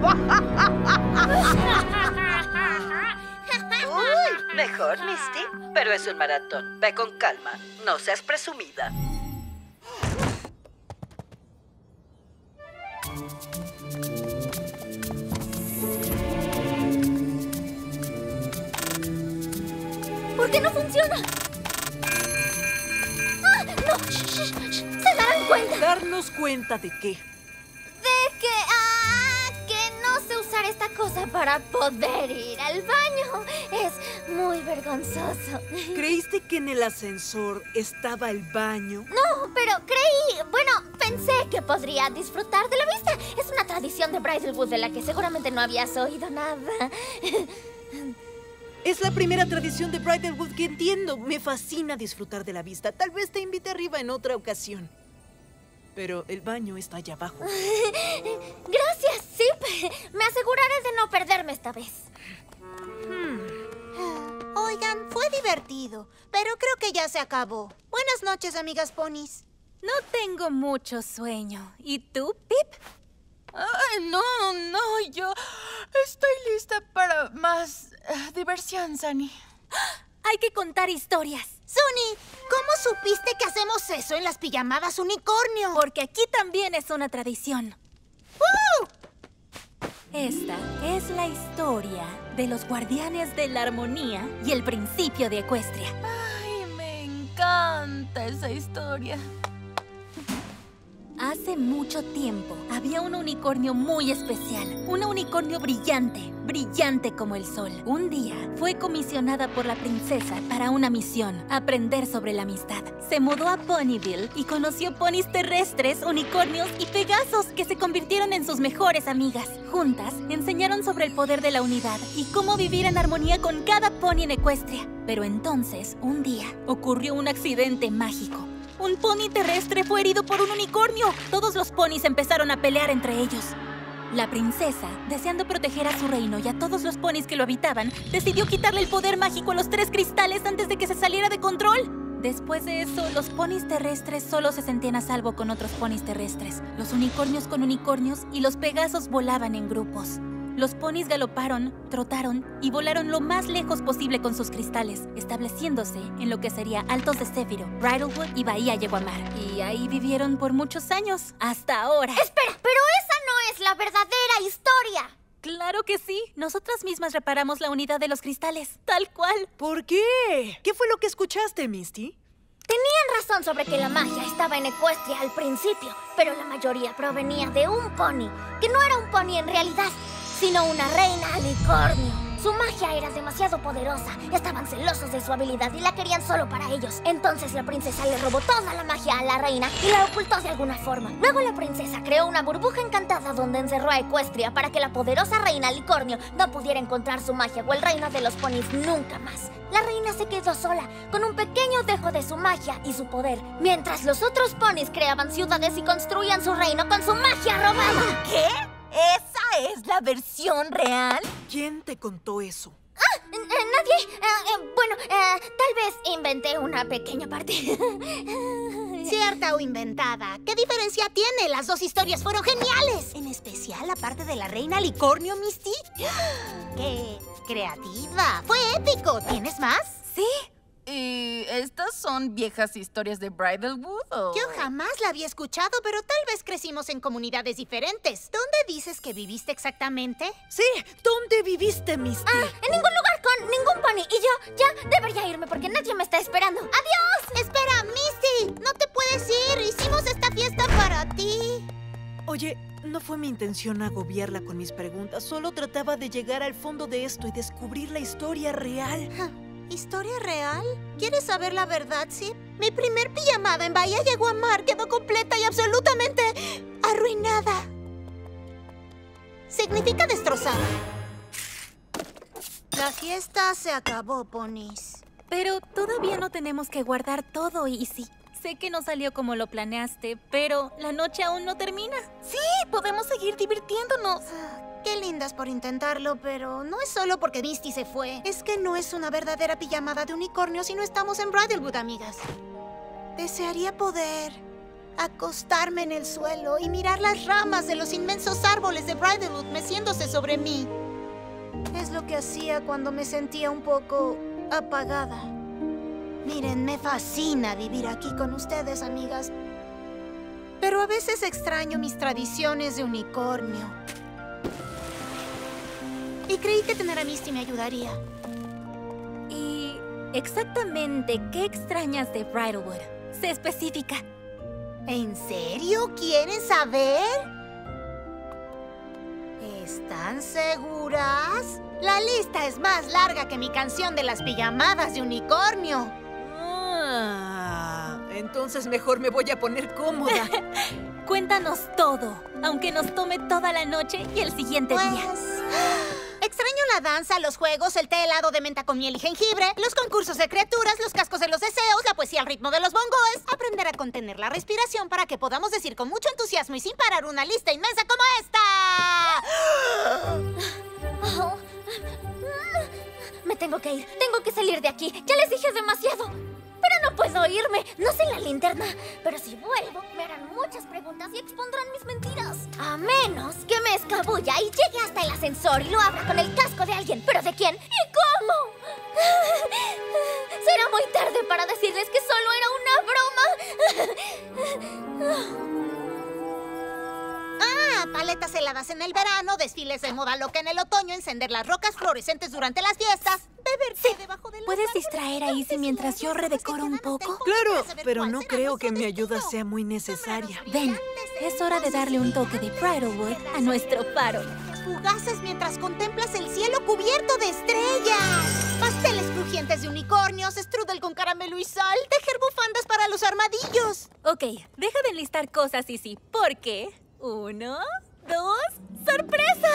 Uy, mejor, Misty. Pero es un maratón. Ve con calma. No seas presumida. ¿Por qué no funciona? ¡No! ¡Se darán cuenta! ¿Darnos cuenta de qué? De que no sé usar esta cosa para poder ir al baño. Es muy vergonzoso. ¿Creíste que en el ascensor estaba el baño? No, pero pensé que podría disfrutar de la vista. Es una tradición de Bridalwood de la que seguramente no habías oído nada. Es la primera tradición de Bridalwood que entiendo. Me fascina disfrutar de la vista. Tal vez te invite arriba en otra ocasión. Pero el baño está allá abajo. Gracias, Zip. Me aseguraré de no perderme esta vez. Oigan, ¿fue Fue divertido, pero creo que ya se acabó. Buenas noches, amigas ponis. No tengo mucho sueño. ¿Y tú, Pip? Ay, no, yo estoy lista para más diversión, Sunny. Hay que contar historias. Sunny, ¿cómo supiste que hacemos eso en las pijamadas unicornio? Porque aquí también es una tradición. Esta es la historia de los guardianes de la armonía y el principio de Equestria. Ay, me encanta esa historia. Hace mucho tiempo había un unicornio muy especial. Un unicornio brillante, brillante como el sol. Un día fue comisionada por la princesa para una misión: aprender sobre la amistad. Se mudó a Ponyville y conoció ponis terrestres, unicornios y pegasos que se convirtieron en sus mejores amigas. Juntas enseñaron sobre el poder de la unidad y cómo vivir en armonía con cada pony en Equestria. Pero entonces, un día, ocurrió un accidente mágico. Un pony terrestre fue herido por un unicornio. Todos los ponis empezaron a pelear entre ellos. La princesa, deseando proteger a su reino y a todos los ponis que lo habitaban, decidió quitarle el poder mágico a los 3 cristales antes de que se saliera de control. Después de eso, los ponis terrestres solo se sentían a salvo con otros ponis terrestres, los unicornios con unicornios y los pegasos volaban en grupos. Los ponis galoparon, trotaron y volaron lo más lejos posible con sus cristales, estableciéndose en lo que sería Altos de Zéfiro, Bridlewood y Bahía Yeguamar. Y ahí vivieron por muchos años, hasta ahora. ¡Espera! ¡Pero esa no es la verdadera historia! ¡Claro que sí! Nosotras mismas reparamos la unidad de los cristales, tal cual. ¿Por qué? ¿Qué fue lo que escuchaste, Misty? Tenían razón sobre que la magia estaba en Equestria al principio, pero la mayoría provenía de un pony, que no era un pony en realidad, sino una reina alicornio. Su magia era demasiado poderosa. Estaban celosos de su habilidad y la querían solo para ellos. Entonces la princesa le robó toda la magia a la reina y la ocultó de alguna forma. Luego la princesa creó una burbuja encantada donde encerró a Equestria para que la poderosa reina alicornio no pudiera encontrar su magia o el reino de los ponis nunca más. La reina se quedó sola, con un pequeño dejo de su magia y su poder, mientras los otros ponis creaban ciudades y construían su reino con su magia robada. ¿Qué? ¿Esa es la versión real? ¿Quién te contó eso? Nadie. Bueno, tal vez inventé una pequeña parte. Cierta o inventada. ¿Qué diferencia tiene? Las dos historias fueron geniales. En especial la parte de la reina alicornio, Misty. ¡Qué creativa! ¡Fue épico! ¿Tienes más? Sí. ¿Y estas son viejas historias de Bridlewood o...? Yo jamás la había escuchado, pero tal vez crecimos en comunidades diferentes. ¿Dónde dices que viviste exactamente? Sí, ¿dónde viviste, Misty? En ningún lugar con ningún pony. Y yo ya debería irme porque nadie me está esperando. ¡Adiós! Espera, Misty. No te puedes ir. Hicimos esta fiesta para ti. Oye, no fue mi intención agobiarla con mis preguntas. Solo trataba de llegar al fondo de esto y descubrir la historia real. ¿Historia real? ¿Quieres saber la verdad, Zip? Mi primer pijamada en Bahía Yeguamar quedó completa y absolutamente arruinada. Significa destrozada. La fiesta se acabó, ponis. Pero todavía no tenemos que guardar todo, Izzy. Sé que no salió como lo planeaste, pero la noche aún no termina. Sí, podemos seguir divirtiéndonos. Qué lindas por intentarlo, pero no es solo porque Misty se fue. Es que no es una verdadera pijamada de unicornio si no estamos en Bridlewood, amigas. Desearía poder acostarme en el suelo y mirar las ramas de los inmensos árboles de Bridlewood meciéndose sobre mí. Es lo que hacía cuando me sentía un poco apagada. Miren, me fascina vivir aquí con ustedes, amigas. Pero a veces extraño mis tradiciones de unicornio. Y creí que tener a Misty me ayudaría. ¿Y exactamente qué extrañas de Bridlewood? Sé específica. ¿En serio? ¿Quieren saber? ¿Están seguras? La lista es más larga que mi canción de las pijamadas de unicornio. Entonces mejor me voy a poner cómoda. Cuéntanos todo, aunque nos tome toda la noche y el siguiente día. Extraño la danza, los juegos, el té helado de menta con miel y jengibre, los concursos de criaturas, los cascos de los deseos, la poesía al ritmo de los bongos, aprender a contener la respiración para que podamos decir con mucho entusiasmo y sin parar una lista inmensa como esta. Me tengo que ir. Tengo que salir de aquí. Ya les dije demasiado. Pero no puedo irme. No sé la linterna. Pero si vuelvo, me harán muchas preguntas y expondrán mis mentiras. A menos que me escabulla y llegue hasta el ascensor y lo abra con el casco de alguien. ¿Pero de quién? ¿Y cómo? Será muy tarde para decirles que solo era una broma. Paletas heladas en el verano, desfiles de moda loca en el otoño, encender las rocas fluorescentes durante las fiestas, beber té debajo de la... ¿Puedes distraer a Izzy mientras yo redecoro un poco? Claro, pero no creo que mi ayuda sea muy necesaria. Ven, es hora de darle un toque de Bridalwood a nuestro faro. Fugaces mientras contemplas el cielo cubierto de estrellas. Pasteles crujientes de unicornios, strudel con caramelo y sal, tejer bufandas para los armadillos. Ok, deja de enlistar cosas, Izzy, porque... 1, 2, ¡sorpresa!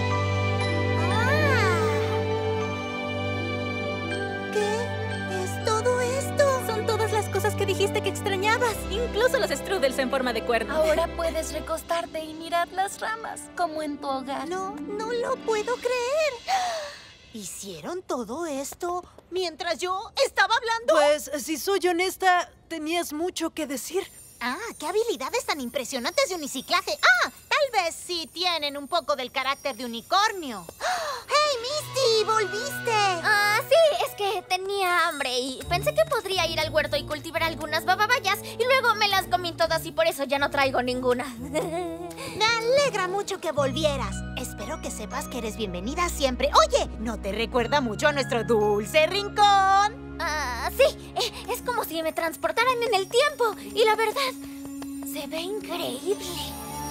¿Qué es todo esto? Son todas las cosas que dijiste que extrañabas, incluso los strudels en forma de cuerno. Ahora puedes recostarte y mirar las ramas, como en tu hogar. No lo puedo creer. ¿Hicieron todo esto mientras yo estaba hablando? Pues, si soy honesta, tenías mucho que decir. ¡Qué habilidades tan impresionantes de uniciclaje! Tal vez sí tienen un poco del carácter de unicornio. ¡Hey, Misty! ¡Volviste! Sí, es que tenía hambre y pensé que podría ir al huerto y cultivar algunas bababayas y luego me las comí todas y por eso ya no traigo ninguna. Me alegra mucho que volvieras. Espero que sepas que eres bienvenida siempre. Oye, ¿no te recuerda mucho a nuestro dulce rincón? Sí, es como si me transportaran en el tiempo. Y la verdad, se ve increíble.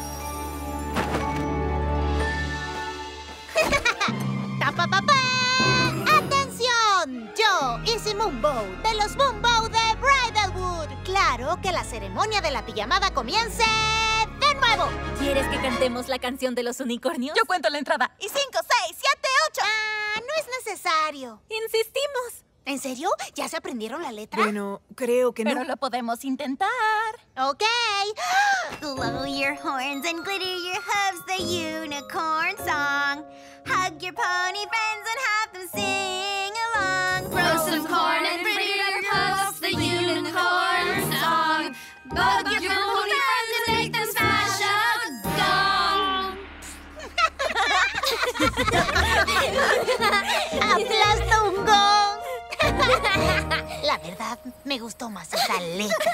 ¡Tapapapá! ¡Atención! Yo, Izzy Moonbow, de los Moonbow de Bridalwood. Claro que la ceremonia de la pijamada comience de nuevo. ¿Quieres que cantemos la canción de los unicornios? Yo cuento la entrada. Y 5, 6, 7, 8. No es necesario. Insistimos. ¿En serio? ¿Ya se aprendieron la letra? Bueno, creo que no. Pero lo podemos intentar. Ok. Blow your horns and glitter your hooves, the unicorn song. Hug your pony friends and have them sing along. Grow some corn and glitter your hooves, the unicorn song. Bug your pony friends and make them smash a gong. ¡Aplasta un gong! La verdad, me gustó más esa letra.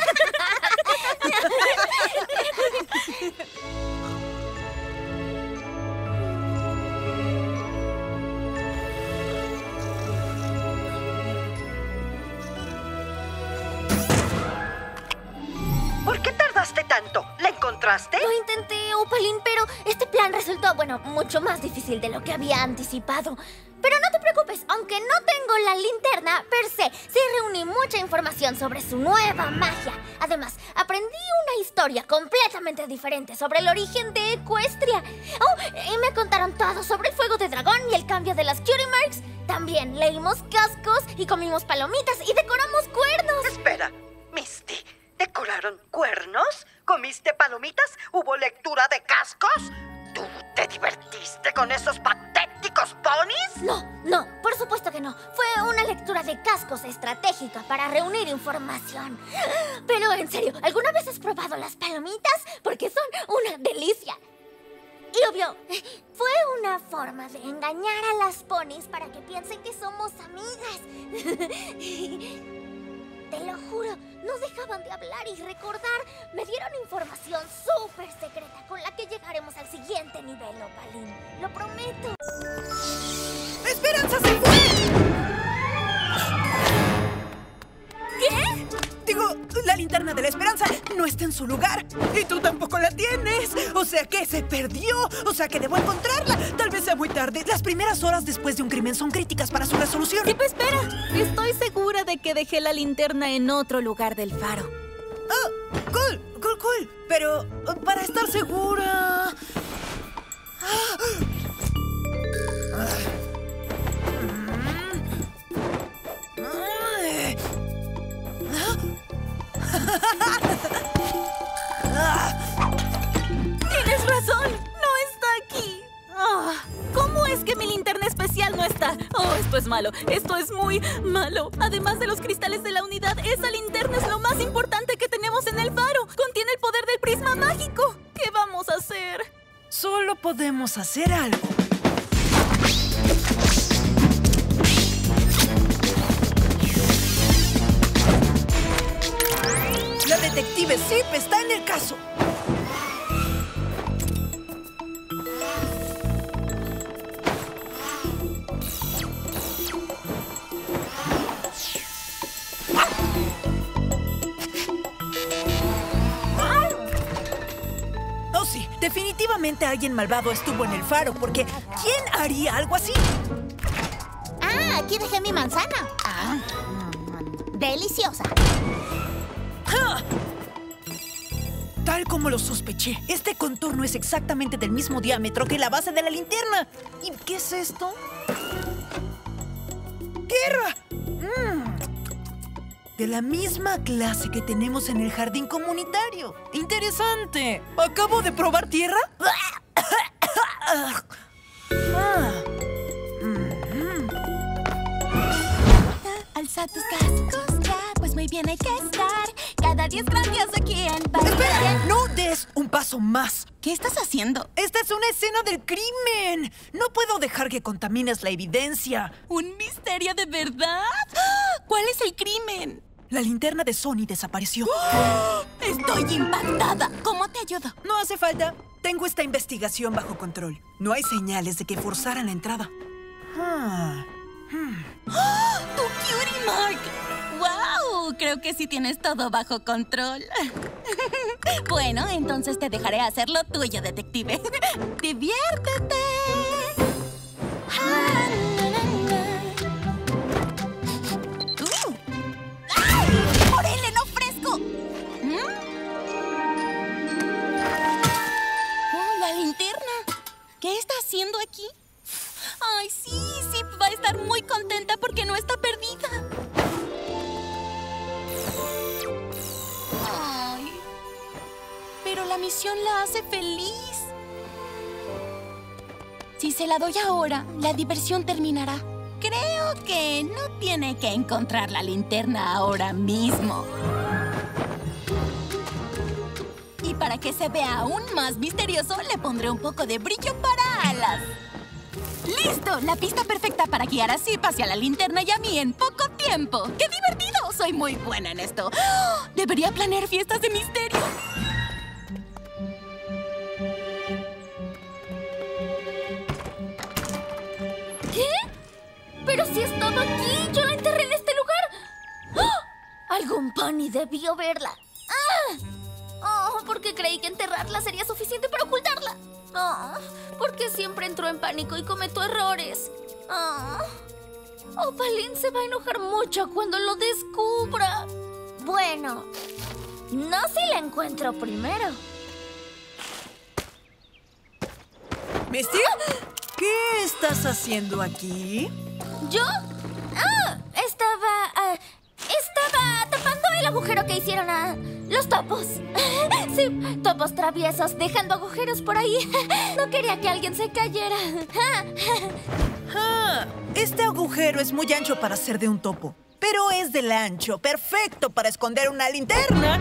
¿Por qué tardaste tanto? ¿La encontraste? Lo intenté, Opalín, pero este plan resultó, mucho más difícil de lo que había anticipado. Pero no te preocupes, aunque no tengo la linterna per se, sí reuní mucha información sobre su nueva magia. Además, aprendí una historia completamente diferente sobre el origen de Equestria. Y me contaron todo sobre el fuego de dragón y el cambio de las Cutie Marks. También leímos cascos y comimos palomitas y decoramos cuernos. Espera, Misty, ¿decoraron cuernos? ¿Comiste palomitas? ¿Hubo lectura de cascos? ¿Tú te divertiste con esos patéticos ponis? No, por supuesto que no. Fue una lectura de cascos estratégica para reunir información. Pero en serio, ¿alguna vez has probado las palomitas? Porque son una delicia. Y obvio, fue una forma de engañar a las ponis para que piensen que somos amigas. Te lo juro, no dejaban de hablar y recordar. Me dieron información súper secreta con la que llegaremos al siguiente nivel, Opalín. Lo prometo. ¡Esperanza se fue! ¿Qué? Digo, la linterna de la esperanza no está en su lugar. Y tú tampoco la tienes. O sea que se perdió. O sea que debo encontrarla. Tal vez sea muy tarde. Las primeras horas después de un crimen son críticas para su resolución. Sí, pues espera. Estoy segura de que dejé la linterna en otro lugar del faro. Cool. Pero para estar segura... ¡Tienes razón! ¡No está aquí! ¿Cómo es que mi linterna especial no está? Esto es malo. Esto es muy malo. Además de los cristales de la unidad, esa linterna es lo más importante que tenemos en el faro. Contiene el poder del prisma mágico. ¿Qué vamos a hacer? Solo podemos hacer algo. La detective Zip está en el caso. Oh, sí, definitivamente alguien malvado estuvo en el faro, porque ¿quién haría algo así? Ah, aquí dejé mi manzana. Deliciosa. ¡Ah! Tal como lo sospeché, este contorno es exactamente del mismo diámetro que la base de la linterna. ¿Y qué es esto? ¡Tierra! De la misma clase que tenemos en el jardín comunitario. ¡Interesante! ¿Acabo de probar tierra? Alza tus cascos ya, pues muy bien hay que estar. Cada día es grandioso aquí en París. ¡Espera! ¡No des un paso más! ¿Qué estás haciendo? ¡Esta es una escena del crimen! No puedo dejar que contamines la evidencia. ¿Un misterio de verdad? ¿Cuál es el crimen? La linterna de Sony desapareció. ¡Oh! Estoy impactada. ¿Cómo te ayudo? No hace falta. Tengo esta investigación bajo control. No hay señales de que forzaran la entrada. ¡Tu Cutie Mark! ¡Wow! Creo que sí tienes todo bajo control. Bueno, entonces te dejaré hacer lo tuyo, detective. ¡Diviértete! ¡Oreleno fresco! ¡Oh, la linterna! ¿Qué está haciendo aquí? ¡Ay, sí! Zip va a estar muy contenta porque no está perdida. ¡Ay! Pero la misión la hace feliz. Si se la doy ahora, la diversión terminará. Creo que no tiene que encontrar la linterna ahora mismo. Y para que se vea aún más misterioso, le pondré un poco de brillo para alas. ¡Listo! La pista perfecta para guiar a Zip hacia la linterna y a mí en poco tiempo. ¡Qué divertido! Soy muy buena en esto. ¡Oh! Debería planear fiestas de misterio. ¿Qué? ¡Pero si estaba aquí! ¡Yo la enterré en este lugar! ¡Oh! Algún pony debió verla. ¡Ah! Oh, porque creí que enterrarla sería suficiente para ocultarla. Oh, porque siempre entró en pánico y cometió errores. Opalín se va a enojar mucho cuando lo descubra. Bueno, no si la encuentro primero. ¿Misty? ¿Qué estás haciendo aquí? ¿Yo? Estaba tapando el agujero que hicieron a los topos. Sí, topos traviesos dejando agujeros por ahí. No quería que alguien se cayera. Este agujero es muy ancho para ser de un topo, pero es del ancho perfecto para esconder una linterna.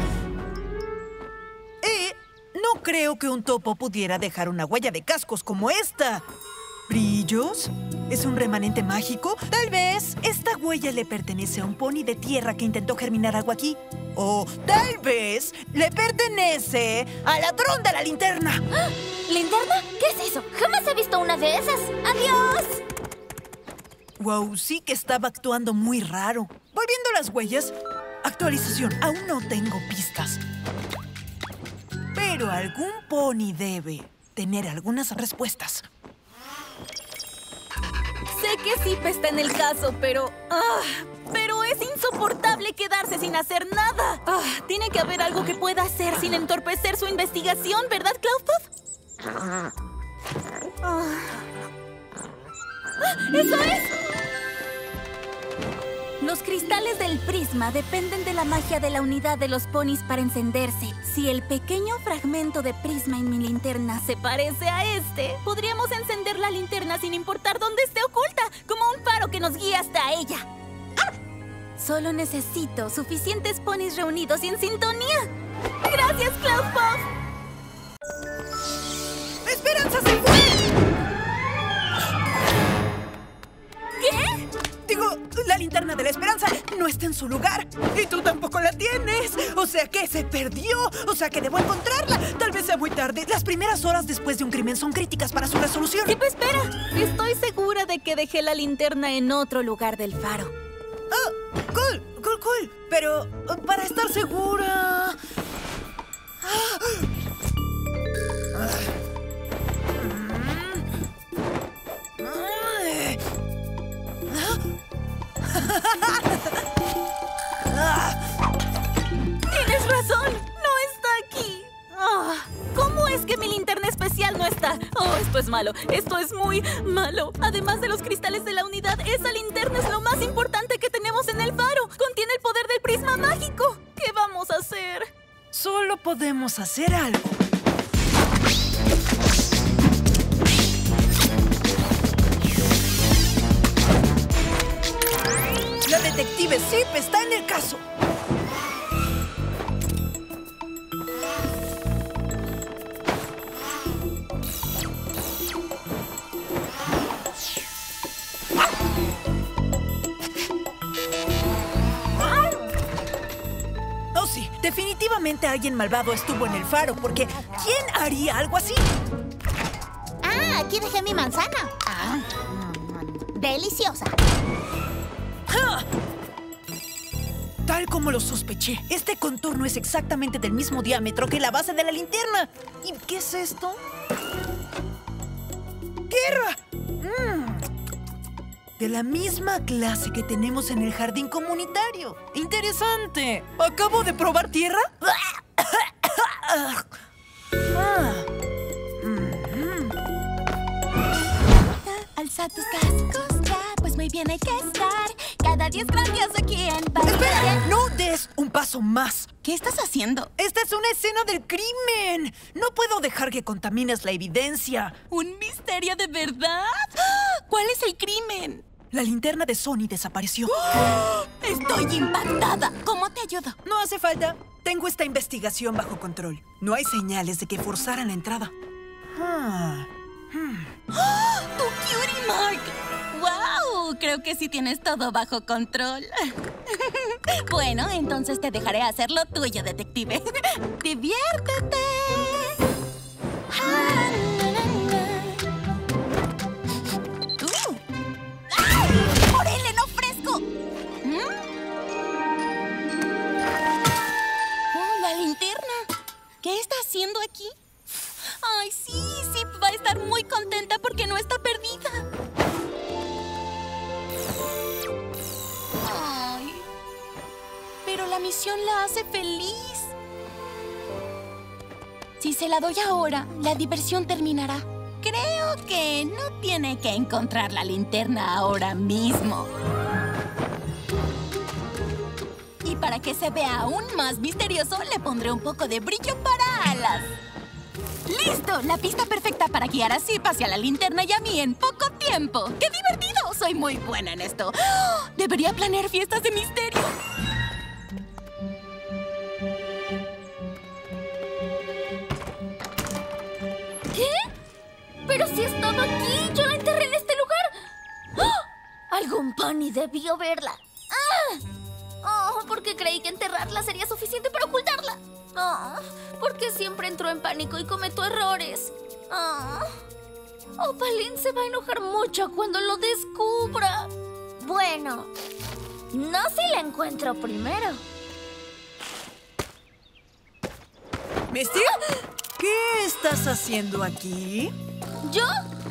Y no creo que un topo pudiera dejar una huella de cascos como esta. ¿Brillos? ¿Es un remanente mágico? Tal vez esta huella le pertenece a un pony de tierra que intentó germinar algo aquí. O tal vez le pertenece al ladrón de la linterna. ¿Linterna? ¿Qué es eso? Jamás he visto una de esas. ¡Adiós! Wow, sí que estaba actuando muy raro. Volviendo a las huellas, actualización. Aún no tengo pistas. Pero algún pony debe tener algunas respuestas. Sé que Zip está en el caso, pero es insoportable quedarse sin hacer nada. Tiene que haber algo que pueda hacer sin entorpecer su investigación, ¿verdad, Cloudpuff? ¡Eso es! Los cristales del prisma dependen de la magia de la unidad de los ponis para encenderse. Si el pequeño fragmento de prisma en mi linterna se parece a este, podríamos encender la linterna sin importar dónde esté oculta, como un faro que nos guía hasta ella. Solo necesito suficientes ponis reunidos y en sintonía. ¡Gracias, Cloudpuff! ¡Esperanza se fue! ¿Qué? Digo, la linterna de la esperanza no está en su lugar. Y tú tampoco la tienes. O sea que se perdió. O sea que debo encontrarla. Tal vez sea muy tarde. Las primeras horas después de un crimen son críticas para su resolución. Sí, pues espera. Estoy segura de que dejé la linterna en otro lugar del faro. Oh, cool. Pero para estar segura... ¡Tienes razón! ¡No está aquí! ¿Cómo es que mi linterna especial no está? Oh, esto es malo. Esto es muy malo. Además de los cristales de la unidad, esa linterna es lo más importante que tenemos en el faro. Contiene el poder del prisma mágico. ¿Qué vamos a hacer? Solo podemos hacer algo. La detective Zip está en el caso. Oh, sí, definitivamente alguien malvado estuvo en el faro, porque ¿quién haría algo así? Ah, aquí dejé mi manzana. Deliciosa. ¡Ja! Tal como lo sospeché, este contorno es exactamente del mismo diámetro que la base de la linterna. ¿Y qué es esto? ¡Tierra! De la misma clase que tenemos en el jardín comunitario. ¡Interesante! ¿Acabo de probar tierra? Alza tus cascos ya, pues muy bien hay que estar. Cada día es grandioso aquí en París. ¡Espera! ¡No des un paso más! ¿Qué estás haciendo? ¡Esta es una escena del crimen! No puedo dejar que contamines la evidencia. ¿Un misterio de verdad? ¿Cuál es el crimen? La linterna de Sony desapareció. ¡Estoy impactada! ¿Cómo te ayudo? No hace falta. Tengo esta investigación bajo control. No hay señales de que forzaran la entrada. ¡Tu cutie mark! ¡Wow! Creo que sí tienes todo bajo control. Bueno, entonces te dejaré hacer lo tuyo, detective. ¡Diviértete! ¡Orele, no fresco! ¡Oh, la linterna! ¿Qué está haciendo aquí? ¡Ay, sí! Zip va a estar muy contenta porque no está perdida. ¡Ay! Pero la misión la hace feliz. Si se la doy ahora, la diversión terminará. Creo que no tiene que encontrar la linterna ahora mismo. Y para que se vea aún más misterioso, le pondré un poco de brillo para alas. ¡Listo! La pista perfecta para guiar a Zip hacia la linterna y a mí en poco tiempo. ¡Qué divertido! Soy muy buena en esto. ¡Oh! Debería planear fiestas de misterio. ¿Qué? ¡Pero si estaba aquí! ¡Yo la enterré en este lugar! ¡Oh! Algún pony debió verla. ¡Oh! Porque creí que enterrarla sería suficiente para ocultarla. ¡Oh! Porque siempre entró en pánico y cometo errores. ¡Oh! Opaline se va a enojar mucho cuando lo descubra. Bueno, no si la encuentro primero. ¿Misty? ¿Qué estás haciendo aquí? ¿Yo?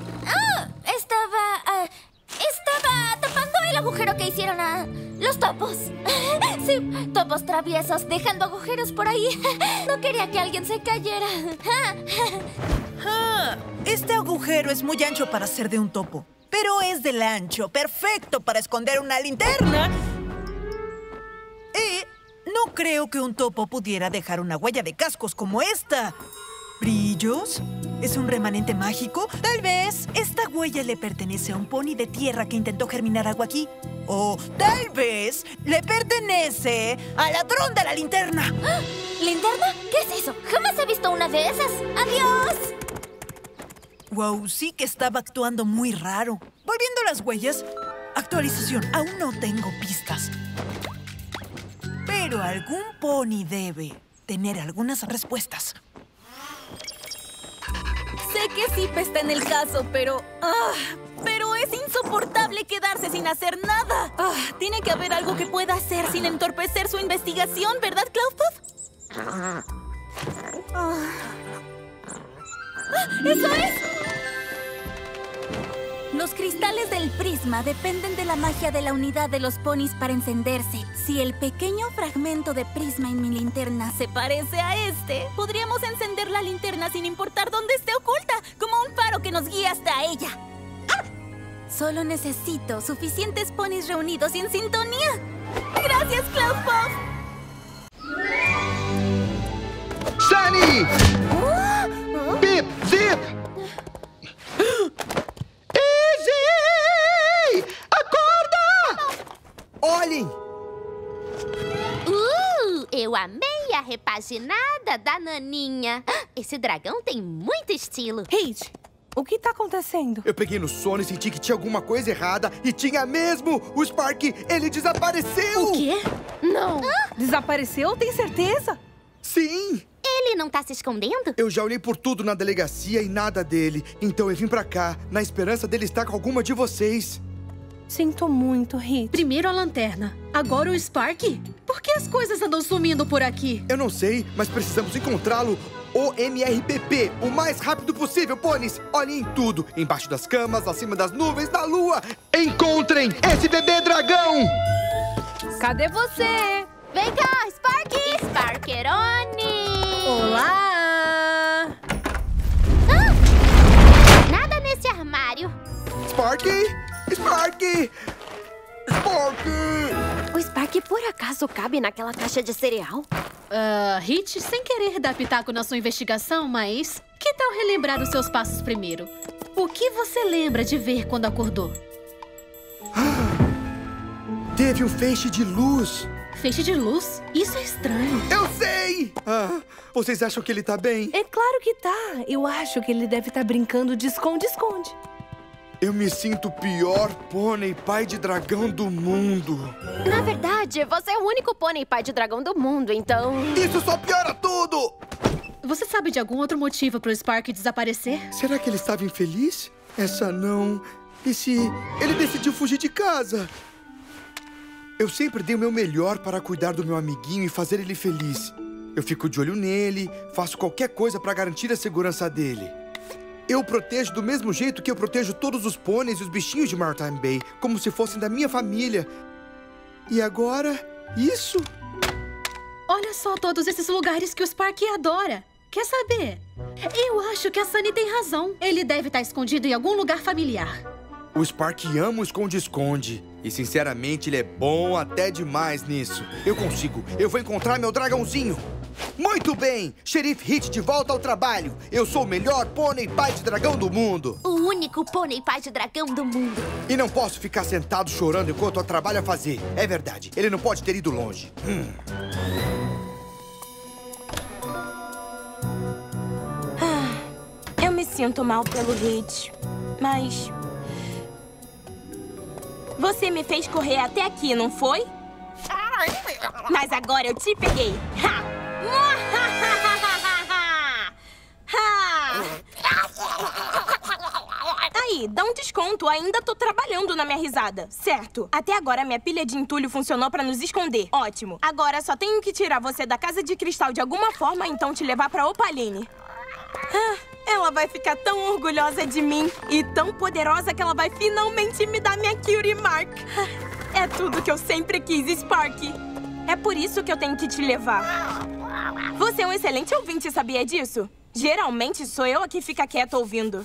Estaba tapando el agujero que hicieron a los topos. Sí, topos traviesos dejando agujeros por ahí. No quería que alguien se cayera. Este agujero es muy ancho para ser de un topo, pero es del ancho perfecto para esconder una linterna. Y no creo que un topo pudiera dejar una huella de cascos como esta. ¿Brillos? ¿Es un remanente mágico? Tal vez esta huella le pertenece a un pony de tierra que intentó germinar algo aquí. O tal vez le pertenece al ladrón de la linterna. ¿Ah? ¿Linterna? ¿Qué es eso? Jamás he visto una de esas. ¡Adiós! Wow, sí que estaba actuando muy raro. Volviendo a las huellas, actualización. Aún no tengo pistas. Pero algún pony debe tener algunas respuestas. Sé que Zip está en el caso, pero es insoportable quedarse sin hacer nada. Tiene que haber algo que pueda hacer sin entorpecer su investigación, ¿verdad, Cloudpuff? ¡Eso es! Los cristales del prisma dependen de la magia de la unidad de los ponis para encenderse. Si el pequeño fragmento de prisma en mi linterna se parece a este, podríamos encender la linterna sin importar dónde esté oculta, como un faro que nos guía hasta ella. Solo necesito suficientes ponis reunidos y en sintonía. ¡Gracias, Cloudpuff! ¡Sunny! ¡Pip! ¡Zip! Easy! Acorda! Olhem! Eu amei a repaginada da Naninha. Esse dragão tem muito estilo. Hit, o que tá acontecendo? Eu peguei no sono e senti que tinha alguma coisa errada. E tinha mesmo! O Spark, ele desapareceu! O quê? Não! Desapareceu? Tem certeza? Sim! Ele não tá se escondendo? Eu já olhei por tudo na delegacia e nada dele. Então eu vim pra cá, na esperança dele estar com alguma de vocês. Sinto muito, Hit. Primeiro a lanterna, agora o Spark? Por que as coisas andam sumindo por aqui? Eu não sei, mas precisamos encontrá-lo. O MRPP, o mais rápido possível, pôneis. Olhem em tudo, embaixo das camas, acima das nuvens, na lua. Encontrem esse bebê dragão! Cadê você? Vem cá, Spark! Sparkeroni! Olá! Nada nesse armário. Spark! Spark! Spark! O Spark por acaso cabe naquela caixa de cereal? Hit, sem querer dar pitaco na sua investigação, mas que tal relembrar os seus passos primeiro? O que você lembra de ver quando acordou? Teve um feixe de luz. Feixe de luz? Isso é estranho. Eu sei! Vocês acham que ele tá bem? É claro que tá. Eu acho que ele deve estar brincando de esconde-esconde. Eu me sinto o pior pônei pai de dragão do mundo. Na verdade, você é o único pônei pai de dragão do mundo, então... Isso só piora tudo! Você sabe de algum outro motivo pro Spark desaparecer? Será que ele estava infeliz? Essa não... E se ele decidiu fugir de casa? Eu sempre dei o meu melhor para cuidar do meu amiguinho e fazer ele feliz. Eu fico de olho nele, faço qualquer coisa para garantir a segurança dele. Eu protejo do mesmo jeito que eu protejo todos os pôneis e os bichinhos de Maritime Bay, como se fossem da minha família. E agora, isso? Olha só todos esses lugares que o Spark adora. Quer saber? Eu acho que a Sunny tem razão. Ele deve estar escondido em algum lugar familiar. O Spark ama o esconde-esconde. E, sinceramente, ele é bom até demais nisso. Eu consigo. Eu vou encontrar meu dragãozinho. Muito bem! Xerife Hit de volta ao trabalho. Eu sou o melhor pônei pai de dragão do mundo. O único pônei pai de dragão do mundo. E não posso ficar sentado chorando enquanto eu trabalho a fazer. É verdade. Ele não pode ter ido longe. Eu me sinto mal pelo Hit, mas... Você me fez correr até aqui, não foi? Mas agora eu te peguei. Aí, dá um desconto. Ainda tô trabalhando na minha risada. Certo. Até agora minha pilha de entulho funcionou pra nos esconder. Ótimo. Agora só tenho que tirar você da casa de cristal de alguma forma, então te levar pra Opaline. Ela vai ficar tão orgulhosa de mim e tão poderosa que ela vai finalmente me dar minha Cutie Mark. É tudo que eu sempre quis, Spark. É por isso que eu tenho que te levar. Você é um excelente ouvinte, sabia disso? Geralmente sou eu a que fica quieta ouvindo.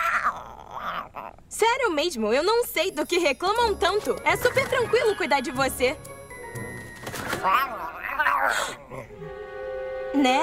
Sério mesmo, eu não sei do que reclamam tanto. É super tranquilo cuidar de você. Né?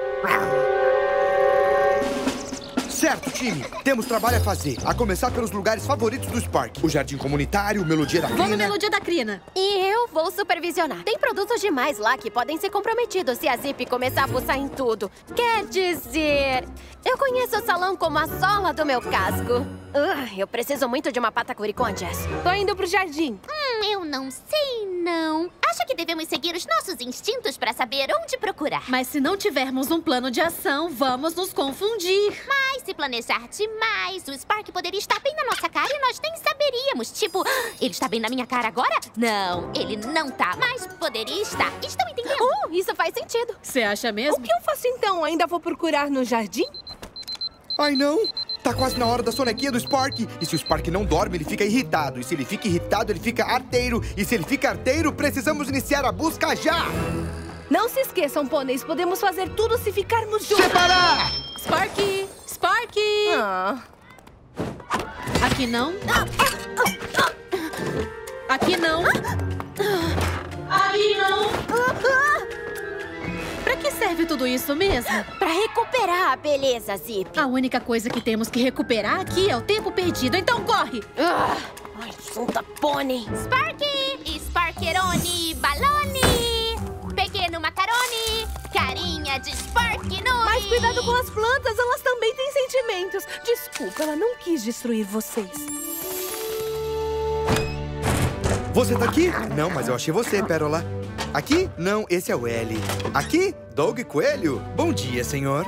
Certo, time. Temos trabalho a fazer. A começar pelos lugares favoritos do Spark. O Jardim Comunitário, o Melodia da Crina. Vou no Melodia da Crina. E eu vou supervisionar. Tem produtos demais lá que podem ser comprometidos se a Zip começar a fuçar em tudo. Quer dizer, eu conheço o salão como a sola do meu casco. Eu preciso muito de uma patacuri com a Jess. Tô indo pro jardim. Eu não sei, não. Acho que devemos seguir os nossos instintos pra saber onde procurar. Mas se não tivermos um plano de ação, vamos nos confundir. Mas se planejar demais, o Spark poderia estar bem na nossa cara e nós nem saberíamos. Tipo, ele está bem na minha cara agora? Não, ele não tá, mas poderia estar. Estão entendendo? Isso faz sentido. Você acha mesmo? O que eu faço então? Ainda vou procurar no jardim? Ai, não. Tá quase na hora da sonequinha do Spark. E se o Spark não dorme, ele fica irritado. E se ele fica irritado, ele fica arteiro. E se ele fica arteiro, precisamos iniciar a busca já! Não se esqueçam, pôneis. Podemos fazer tudo se ficarmos juntos. Separar! Sparky! Sparky! Aqui não. Aqui não. Aqui não. Pra que serve tudo isso mesmo? Pra recuperar a beleza, Zip. A única coisa que temos que recuperar aqui é o tempo perdido. Então corre! Ai, junta pônei. Sparky! Sparkeroni! Balone! Pequeno macarone! Carinha de Sparky no. Mas cuidado com as plantas, elas também têm sentimentos. Desculpa, ela não quis destruir vocês. Você tá aqui? Não, mas eu achei você, Pérola. Aqui? Não, esse é o L. Aqui? Doug Coelho? Bom dia, senhor.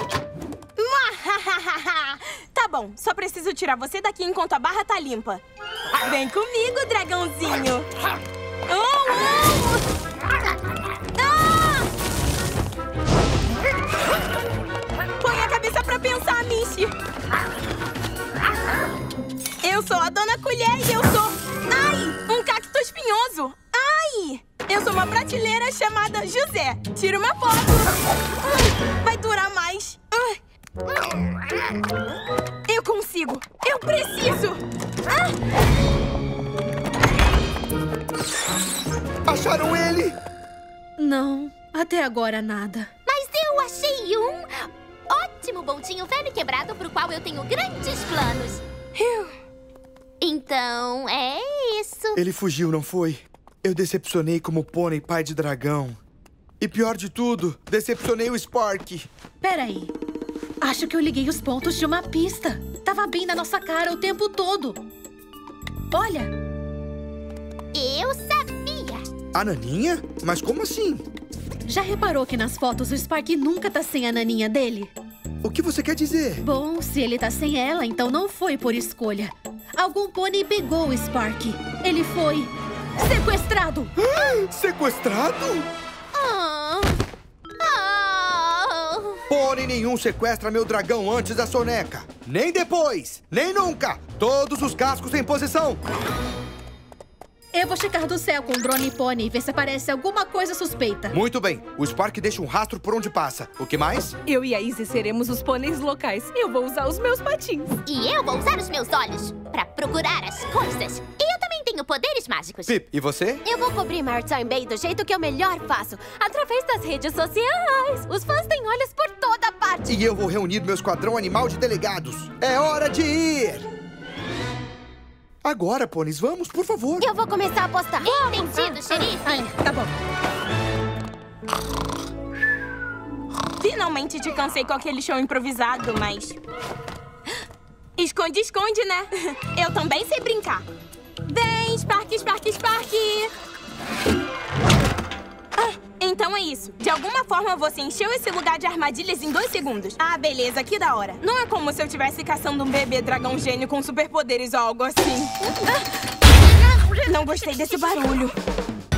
Tá bom, só preciso tirar você daqui enquanto a barra tá limpa. Vem comigo, dragãozinho. Põe a cabeça pra pensar, Michi. Eu sou a Dona Colher e eu sou... Ai, um cacto espinhoso. Ai, eu sou uma prateleira chamada José. Tira uma foto. Vai durar mais. Eu consigo. Eu preciso. Acharam ele? Não, até agora nada. Mas eu achei um ótimo bondinho velho e quebrado pro qual eu tenho grandes planos. Então, é isso. Ele fugiu, não foi? Eu decepcionei como pônei pai de dragão. E pior de tudo, decepcionei o Spark. Peraí. Acho que eu liguei os pontos de uma pista. Tava bem na nossa cara o tempo todo. Olha. Eu sabia. A Naninha? Mas como assim? Já reparou que nas fotos o Spark nunca tá sem a naninha dele? O que você quer dizer? Bom, se ele tá sem ela, então não foi por escolha. Algum pônei pegou o Spark. Ele foi sequestrado. Sequestrado? Pônei nenhum sequestra meu dragão antes da soneca. Nem depois, nem nunca. Todos os cascos em posição. Eu vou checar do céu com o drone pônei e ver se aparece alguma coisa suspeita. Muito bem. O Spark deixa um rastro por onde passa. O que mais? Eu e a Izzy seremos os pôneis locais. Eu vou usar os meus patins. E eu vou usar os meus olhos pra procurar as coisas. E eu também tenho poderes mágicos. Pip, e você? Eu vou cobrir Maritime Bay do jeito que eu melhor faço. Através das redes sociais. Os fãs têm olhos por toda parte. E eu vou reunir meu esquadrão animal de delegados. É hora de ir! Agora, pôneis, vamos, por favor. Eu vou começar a apostar. Entendido, xerife? Tá bom. Finalmente te cansei com aquele show improvisado, mas... Esconde, esconde, né? Eu também sei brincar. Vem, Spark, Spark, Spark! Então é isso. De alguma forma você encheu esse lugar de armadilhas em 2 segundos. Ah, beleza, que da hora. Não é como se eu estivesse caçando um bebê dragão gênio com superpoderes ou algo assim. Não gostei desse barulho.